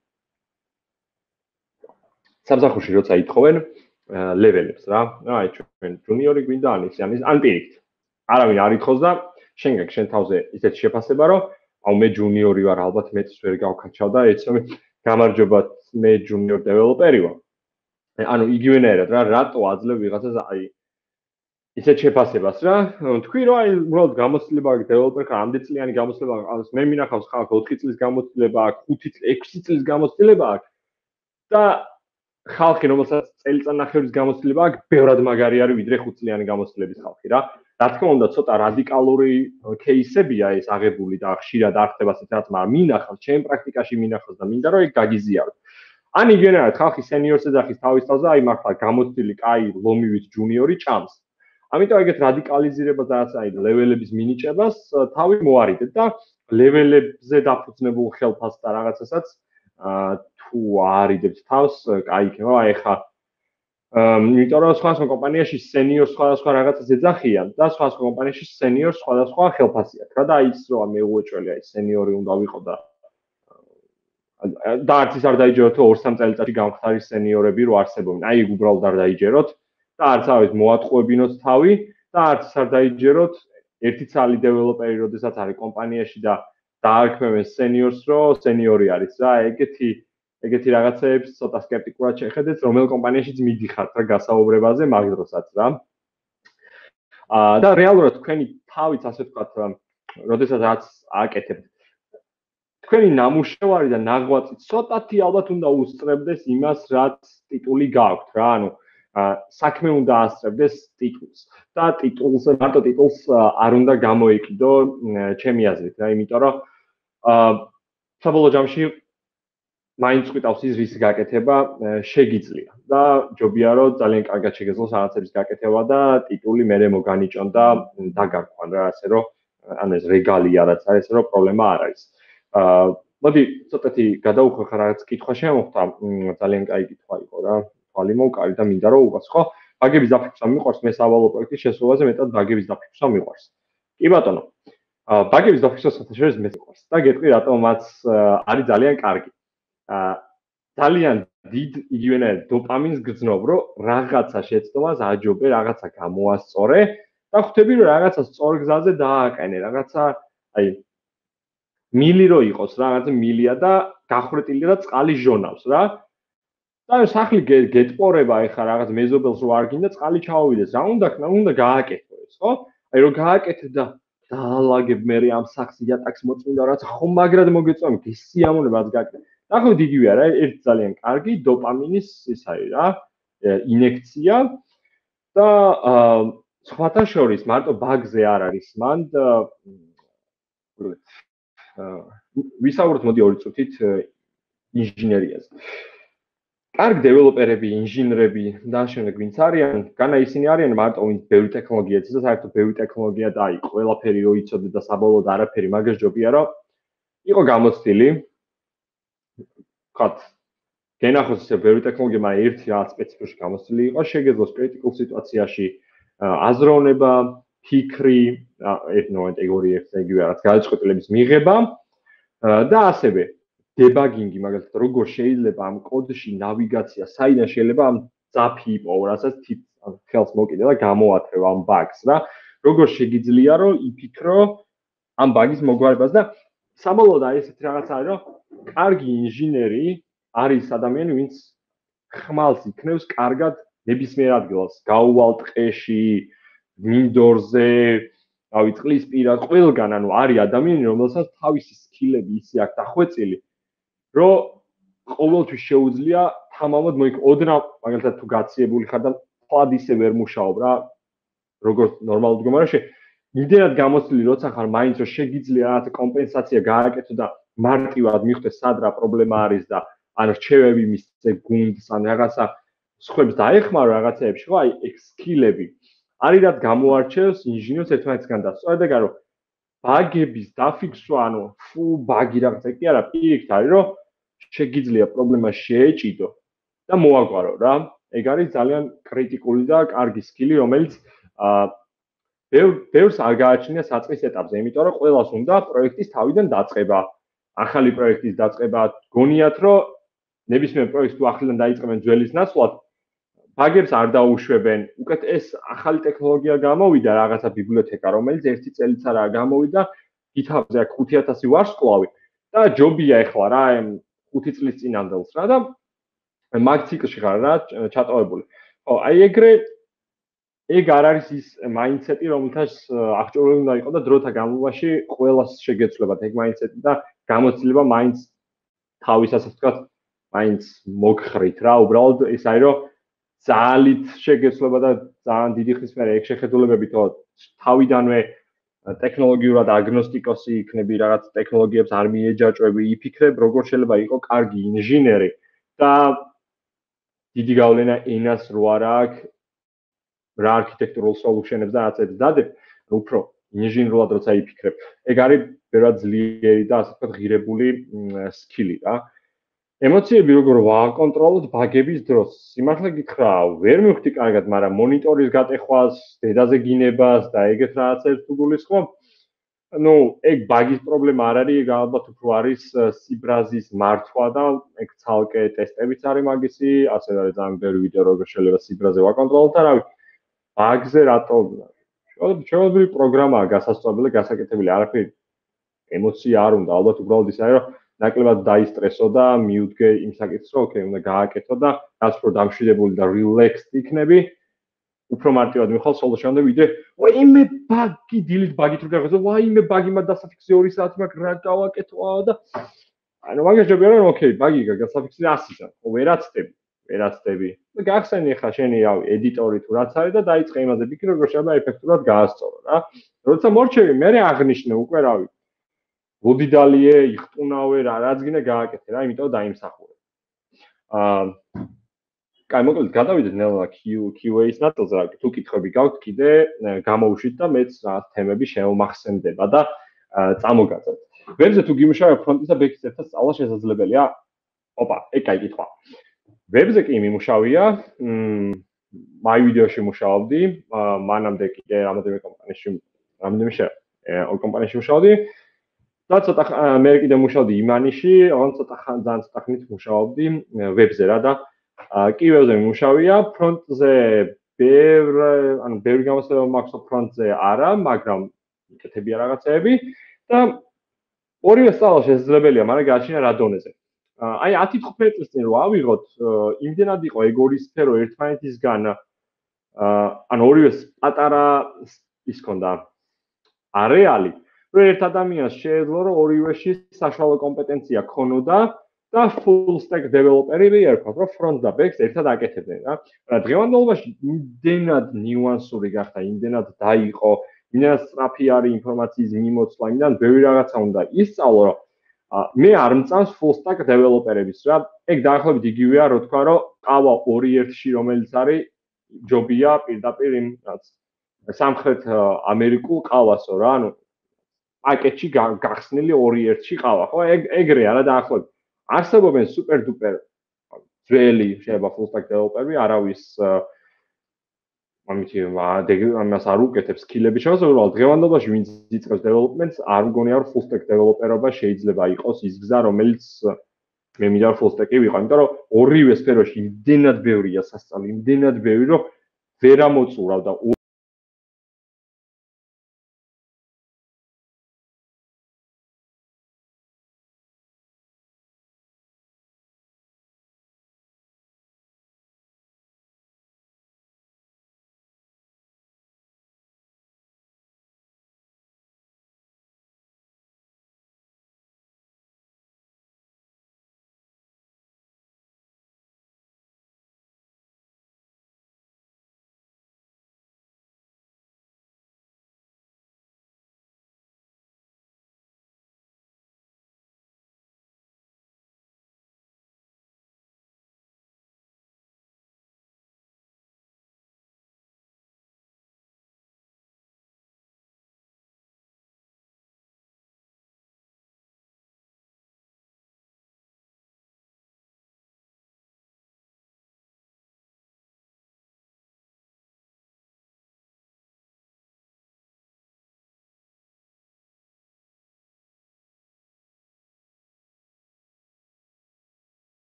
სამსახურში როცა ითხოვენ ლეველებს რა. აი ჩვენ ჯუნიორი გვინდა ან პირიქით. არავინ არ ითხოვს და შენ გაქვს შენ თავზე ისეთ შეფასება, რომ აუ მე ჯუნიორი ვარ, ალბათ მეც ვერ გავქაჩავ და ეცემ გამარჯობათ, მე ჯუნიორ დეველოპერი ვარ. ანუ იგივენაირად რა, რატო აძლევ ვიღაცას აი ისეთ შეფასებას რა. თქვი რომ აი უბრალოდ გამოცდილება აქვს დეველოპერი ხარ, ამდენ წლიანი გამოცდილება აქვს, მე მინახავს ხალხ 4 წლის გამოცდილება აქვს, 5 წლის, 6 წლის გამოცდილება აქვს და ხალხი რომელსაც წელიწადნახევრის გამოცდილება აქვს, ბევრად მაგარი არის ვიდრე 5 წლიანი გამოცდილების ხალხი რა. რა თქმა უნდა, ცოტა რადიკალური кейსებია ეს აღებული და ხშირად არ ხდება ესეთ რაც, მაგრამ მინახავს, ჩემ პრაქტიკაში მინახავს და მინდა რომ ეგ გაგიზიარო. ან იგენერად ხალხი სენიორს ეძახის თავის თავზე, აი მართლა გამოცდილი კაი ლომივით ჯუნიორი ჭამს. ამიტომ ეგეთ რადიკალიზირებას და აი ლეველების მინიჭებას თავი მოარიდეთ და ლეველებზე დაფუძნებულ ხელფასს და რაღაცასაც თუ არიდებთ თავს, კაი იქნება, აი ხა იმიტომ რომ სხვა კომპანიაში სენიორს სხვადასხვა რაღაცას ეძახიან და სხვა კომპანიაში სენიორს სხვადასხვა ხელფასი აქვს რა და აი ის რომ მე უეჭველი აი სენიორი უნდა ვიყო და არც ის არ დაიჯეროთ რომ 2-3 წელიწადში გამხდარი სენიორები რო არსებობენ. აი ეგ უბრალოდ არ დაიჯეროთ და არც ავით მოატყუებინოთ თავი და არც არ დაიჯეროთ ერთი ცალი დეველოპერი როდესაც არის კომპანიაში და დაარქმევენ სენიორს რომ სენიორი არის რა ეგეთი რაღაცეებს ცოტა სკეპტიკურად შეხედეთ რომელ კომპანიაშიც მიდიხართ რა გასაუბრებაზე მაგ დროსაც რა. და რეალურად თქვენი თავით ასე ვთქვათ როდესაც რაც ააკეთებთ თქვენი ნამუშევარი და ნაღვაწი ცოტათი ალბათ უნდა უსწრებდეს იმას რაც ტიტული გააქვთ რა ანუ საქმე უნდა ასწრებდეს ტიტულს და მარტო ტიტულს არ უნდა გამოიყიდო ჩემი აზრით რა იმიტომ რომ საბოლოო ჯამში მაინც ყვითავს ის რის გაკეთება შეგიძლია და ჯობია რომ ძალიან კარგად შეგეძლოს რაღაცების გაკეთება და ტიტული მერე მოგანიჭონ და დაგარქვან რა ასე რომ ან ეს რეგალია რაც არის რომ პრობლემა არ არის. მოდი ცოტათი გადავუხვეხა რაღაც კითხვა შემოხდა ძალიან კაი კითხვა იყო რა თვალი მოვკარი და მინდა რომ უყოს ხო ბაგების დაფიქსა მიყვარს მე სავალო პროექტის შესრულებაზე მეტად ბაგების დაფიქსა მიყვარს. კი ბატონო ბაგების დაფიქსა საერთოდ მე მიყვარს და გეტყვი რატომ მას არის ძალიან კარგი. ძალიან დიდ იგივენაირად დოპამინს გრძნობ რომ რაღაცა შეცდომას აჯობე რაღაცა გამოასწორე და ხვდები რომ რაღაცა სწორ გზაზე დააყენე რაღაცა აი მილი რო იყოს რა რაღაცა მილია და გახრეტილია და წყალი ჟონავს რა და სახლი გეტყორება ეხა რაღაც მეზობელს რო არ გინდა წყალი ჩაოვიდეს რა უნდა გააკეთო ეს ხო აი რო გააკეთე და დაალაგებ მე ამ სახლს იატაკს მოწმინდა რაც ხომ მაგრად მოგეწონი გესიამონებაც გააკეთე ნახოთ იგივე არა ერთ ძალიან კარგი დოპამინის ის არის რა ინექცია და სხვათა შორის მარტო ბაგზე არ არის მანდ ვისაუბროთ მოდი 2 წუთით ინჟინერიაზე. კარგი დეველოპერები, ინჟინრები და შემდეგ ვინც არიან, განა ისინი არიან მარტო ვინც ბევრი ტექნოლოგია იცის და საერთოდ ბევრი ტექნოლოგია და აი ყველაფერი რო იცოდე და საბოლოოდ არაფერი მაგას ჯობია რომ იყო გამოცდილი. ხათ გენახოს ისე ბევრი ტექნოლოგია, მაგრამ ერთი რაღაც სპეციფიკური გამოცდილი იყო, შეგეძლოს კრიტიკულ სიტუაციაში აზროვნება, ფიქრი, ერთ მომენტ ეგორი ერთზე იგივე რაღაც გადაწყვეტილების მიღება და ასევე დებაგინგი, მაგალითად, როგორ შეიძლება ამ კოდში ნავიგაცია, საიდან შეიძლება ამ ძაფი იპოვო, რასაც ხელს მოკიდე და გამოათრევ ამ ბაგს რა. როგორ შეგიძლია რომ იფიქრო ამ ბაგის მოგვარებას და საბოლოოდ აი ესეთი რაღაც არის რომ კარგი ინჟინერი არის ადამიანი, ვინც ხმალს იქნევს კარგად ნებისმიერ ადგილას, გაუვალ ტყეში, მინდორზე, რავი, წყლის პირას, ყველგან, ანუ არის ადამიანი, რომელსაც თავისი სკილები ისე აქვს დახვეწილი, რომ ყოველთვის შეუძლია თამამად ოდნავ, მაგალითად თუ გაციებული ხარ და თვად ისე ვერ მუშაობ რა, როგორც ნორმალურ მდგომარეობაში, იმდენად გამოცდილი როცა ხარ, მაინც რომ შეგიძლია რაღაც კომპენსაცია გააკეთო და მარტივად მიხვდეს სად რა პრობლემა არის და ან რჩევები მისცე გუნდს, ან რაღაცა სხვებს დაეხმარო რაღაცეებში, ხო, აი ეგ სკილები არის რაც გამოარჩევს ინჟინერს ერთმანეთისგან და სწორედ ეგ არის ბაგების დაფიქსვა, ანუ ფუ ბაგი რაღაცა კი არა, პირიქით არის რომ შეგიძლია პრობლემა შეეჭიდო და მოაგვარო რა. ეგ არის ძალიან კრიტიკული და კარგი სკილი, რომელიც ბევრს არ გააჩნია საწყის ეტაპზე, იმიტომ რომ ყველას უნდა პროექტის თავიდან დაწყება, ახალი პროექტის დაწყება, გონიათ რომ ნებისმიერ პროექტს თუ ახლიდან დაიწყებენ ძველის ნაცვლად, ბაგებს არ დაუშვებენ. უკეთ ეს ახალი ტექნოლოგია გამოვიდა, რაღაცა ბიბლიოთეკა, რომელიც 1 წელიც არაა გამოვიდა, GitHub-ზე აქვს 5000 ვარსკვლავი და ჯობია ეხლა რა 5 წლის წინანდელს რა და მაგ ციკლში ხარ რა ჩატოვებული. ხო, აი ეგ არ არის ის მაინდსეტი, რომელთაც აღჭურვილი უნდა იყო და დროთა განმავლობაში ყველას შეგეცვლებათ ეგ მაინდსეტი და გამოცდილება მაინც თავის ასე ვთქვათ, მაინც მოგხრით რა, უბრალოდ ეს არის რომ ძალით შეგეცვლება და ძალიან დიდი ხნის მერე ეგ შეხედულებები თო თავიდანვე ტექნოლოგიურად აგნოსტიკოსი იქნები, რაღაც ტექნოლოგიებს არ მიეჯაჭვები, იფიქრებ, როგორ შეიძლება იყო კარგი ინჟინერი და დიდი გავლენა ენას რო არ აქვს რა არქიტექტურულ სოლუშენებს და რაც ეს დადებ, უფრო ინჟინრულად როცა იფიქრებ. ეგ არის ბევრად ძლიერი და ასე ვთქვათ ღირებული სკილი რა. ემოციები როგორ ვაკონტროლოთ ბაგების დროს? სიმართლე გითხრა, ვერ მივხვდი კარგად, მაგრამ მონიტორის გატეხვას, დედაზე გინებას და ეგეთ რაღაცებს თუ გულისხმობ, ну, ეგ ბაგის პრობლემა არ არის, ეგ ალბათ უფრო არის სიბრაზის მართვა და ეგ ცალკე ტესტებიც არის მაგისი, ასე არის ძალიან ბევრი ვიდეო როგორ შეიძლება სიბრაზე ვაკონტროლოთ და რავი, ბაგზე რატო შეუძლებელი პროგრამაა გასასწორებელი, გასაკეთებელი, არაფერი ემოცია არ უნდა, ალბათ უბრალოდ ის არის, რომ ნაკლებად დაისტრესო და მიუდგე იმ საკითხს, რომ ოკეი, უნდა გააკეთო და რაც უფრო დამშვიდებული და relaxed იქნები, უფრო მარტივად მიხვალ solution-ზე ვიდრე ვაიმე ბაგი დილით ბაგით რო გახსოვ, ვაიმე ბაგი მაგ დასაფიქსე 2 საათი მაგ რა გავაკეთო და ანუ მაგას ჯობია რომ ოკეი, ბაგი გასაფიქსე 100-ისა, ვერაცდები. და გახსენი ხა შენი რავი, ედიტორი თუ რაც არის და დაიწყე იმაზე ფიქრი, როგორ შეიძლება ეფექტურად გაასწორო რა. როცა მორჩევი, მე აღნიშნე უკვე რავი. ვოდიდალიე, იხტუნავე რა, რაც გინდა გააკეთე რა, იმიტომ დაიმსახურე. კაი, მოკლედ გადავიდეთ ნელა QA-ის ნაწილზე, რა, თუ კითხვები გაქვთ კიდე, გამოვუშვით და მეც რა თემები შემომახსენდება და წამოგაწევთ. ვებზე თუ გიმუშავებ ფრონტის და ბექის ერთად სწავლა შესაძლებელია? ოპა, ეგ კაი კითხვა. ვებზე კი მიმუშავია, my video-ში მუშაობდი, მანამდე კიდე რამოდენიმე კომპანიაში მუშაობდი. და ცოტა მე კიდე მუშაობდი იმანიში, ძალიან ცოტა ხნით მუშაობდი ვებზე რა და კი ვებზე მიმუშავია, ფრონტზე ბევრი გამოსვლება მაქვს ფრონტზე არა, მაგრამ მიკეთებია რაღაცეები და ორივე სწავლა შესაძლებელია, მაგრამ გააჩნია რა დონეზე. აი 10-15 წლის წინ რო ავიღოთ, იმდენად იყო ეგ ორი სფერო ერთმანეთისგან ანუ ორივე პატარა ის ქონდა არეალი, რომ ერთ ადამიანს შეეძლო რომ ორივეში საშუალო კომპეტენცია ქონოდა და full stack developer-ები ერქვა, რომ front და back-ს ერთად აკეთებდნენ რა. რა დღევანდელობაში იმდენად ნიუანსური გახდა, იმდენად დაიყო, იმდენად სწრაფი არის ინფორმაციის მიმოცვლა, იმდენად ბევრი რაღაცა უნდა ისწავლო, რომ მე არ მწამს full stack developer-ების რა. ეგ დაახლოებით იგივეა, რო თქვა, რომ ყავა 2-1-ში, რომელიც არის ჯობია პირდაპირ იმ რაც სამხრეთ ამერიკულ ყავასო რა, ანუ პაკეტში გახსნილი 2-1-ში ყავა, ხო? ეგრეა რა დაახლოებით. არსებობენ super duper ძველი შეიძლება full stack developer-ები, არავის ამას არ უკეთებს სკილები შეგვიძლია უბრალოდ დღევანდელობაში ვინც იწყებს development-ს არ მგონია რომ full stack developer-ობა შეიძლება იყოს ის გზა რომელიც მე მინდა full stack-ი ვიყო, იმიტომ რომ ორივე სფეროში იმდენად ბევრია სასწავლი, იმდენად ბევრი რომ ვერ ამოწურავ და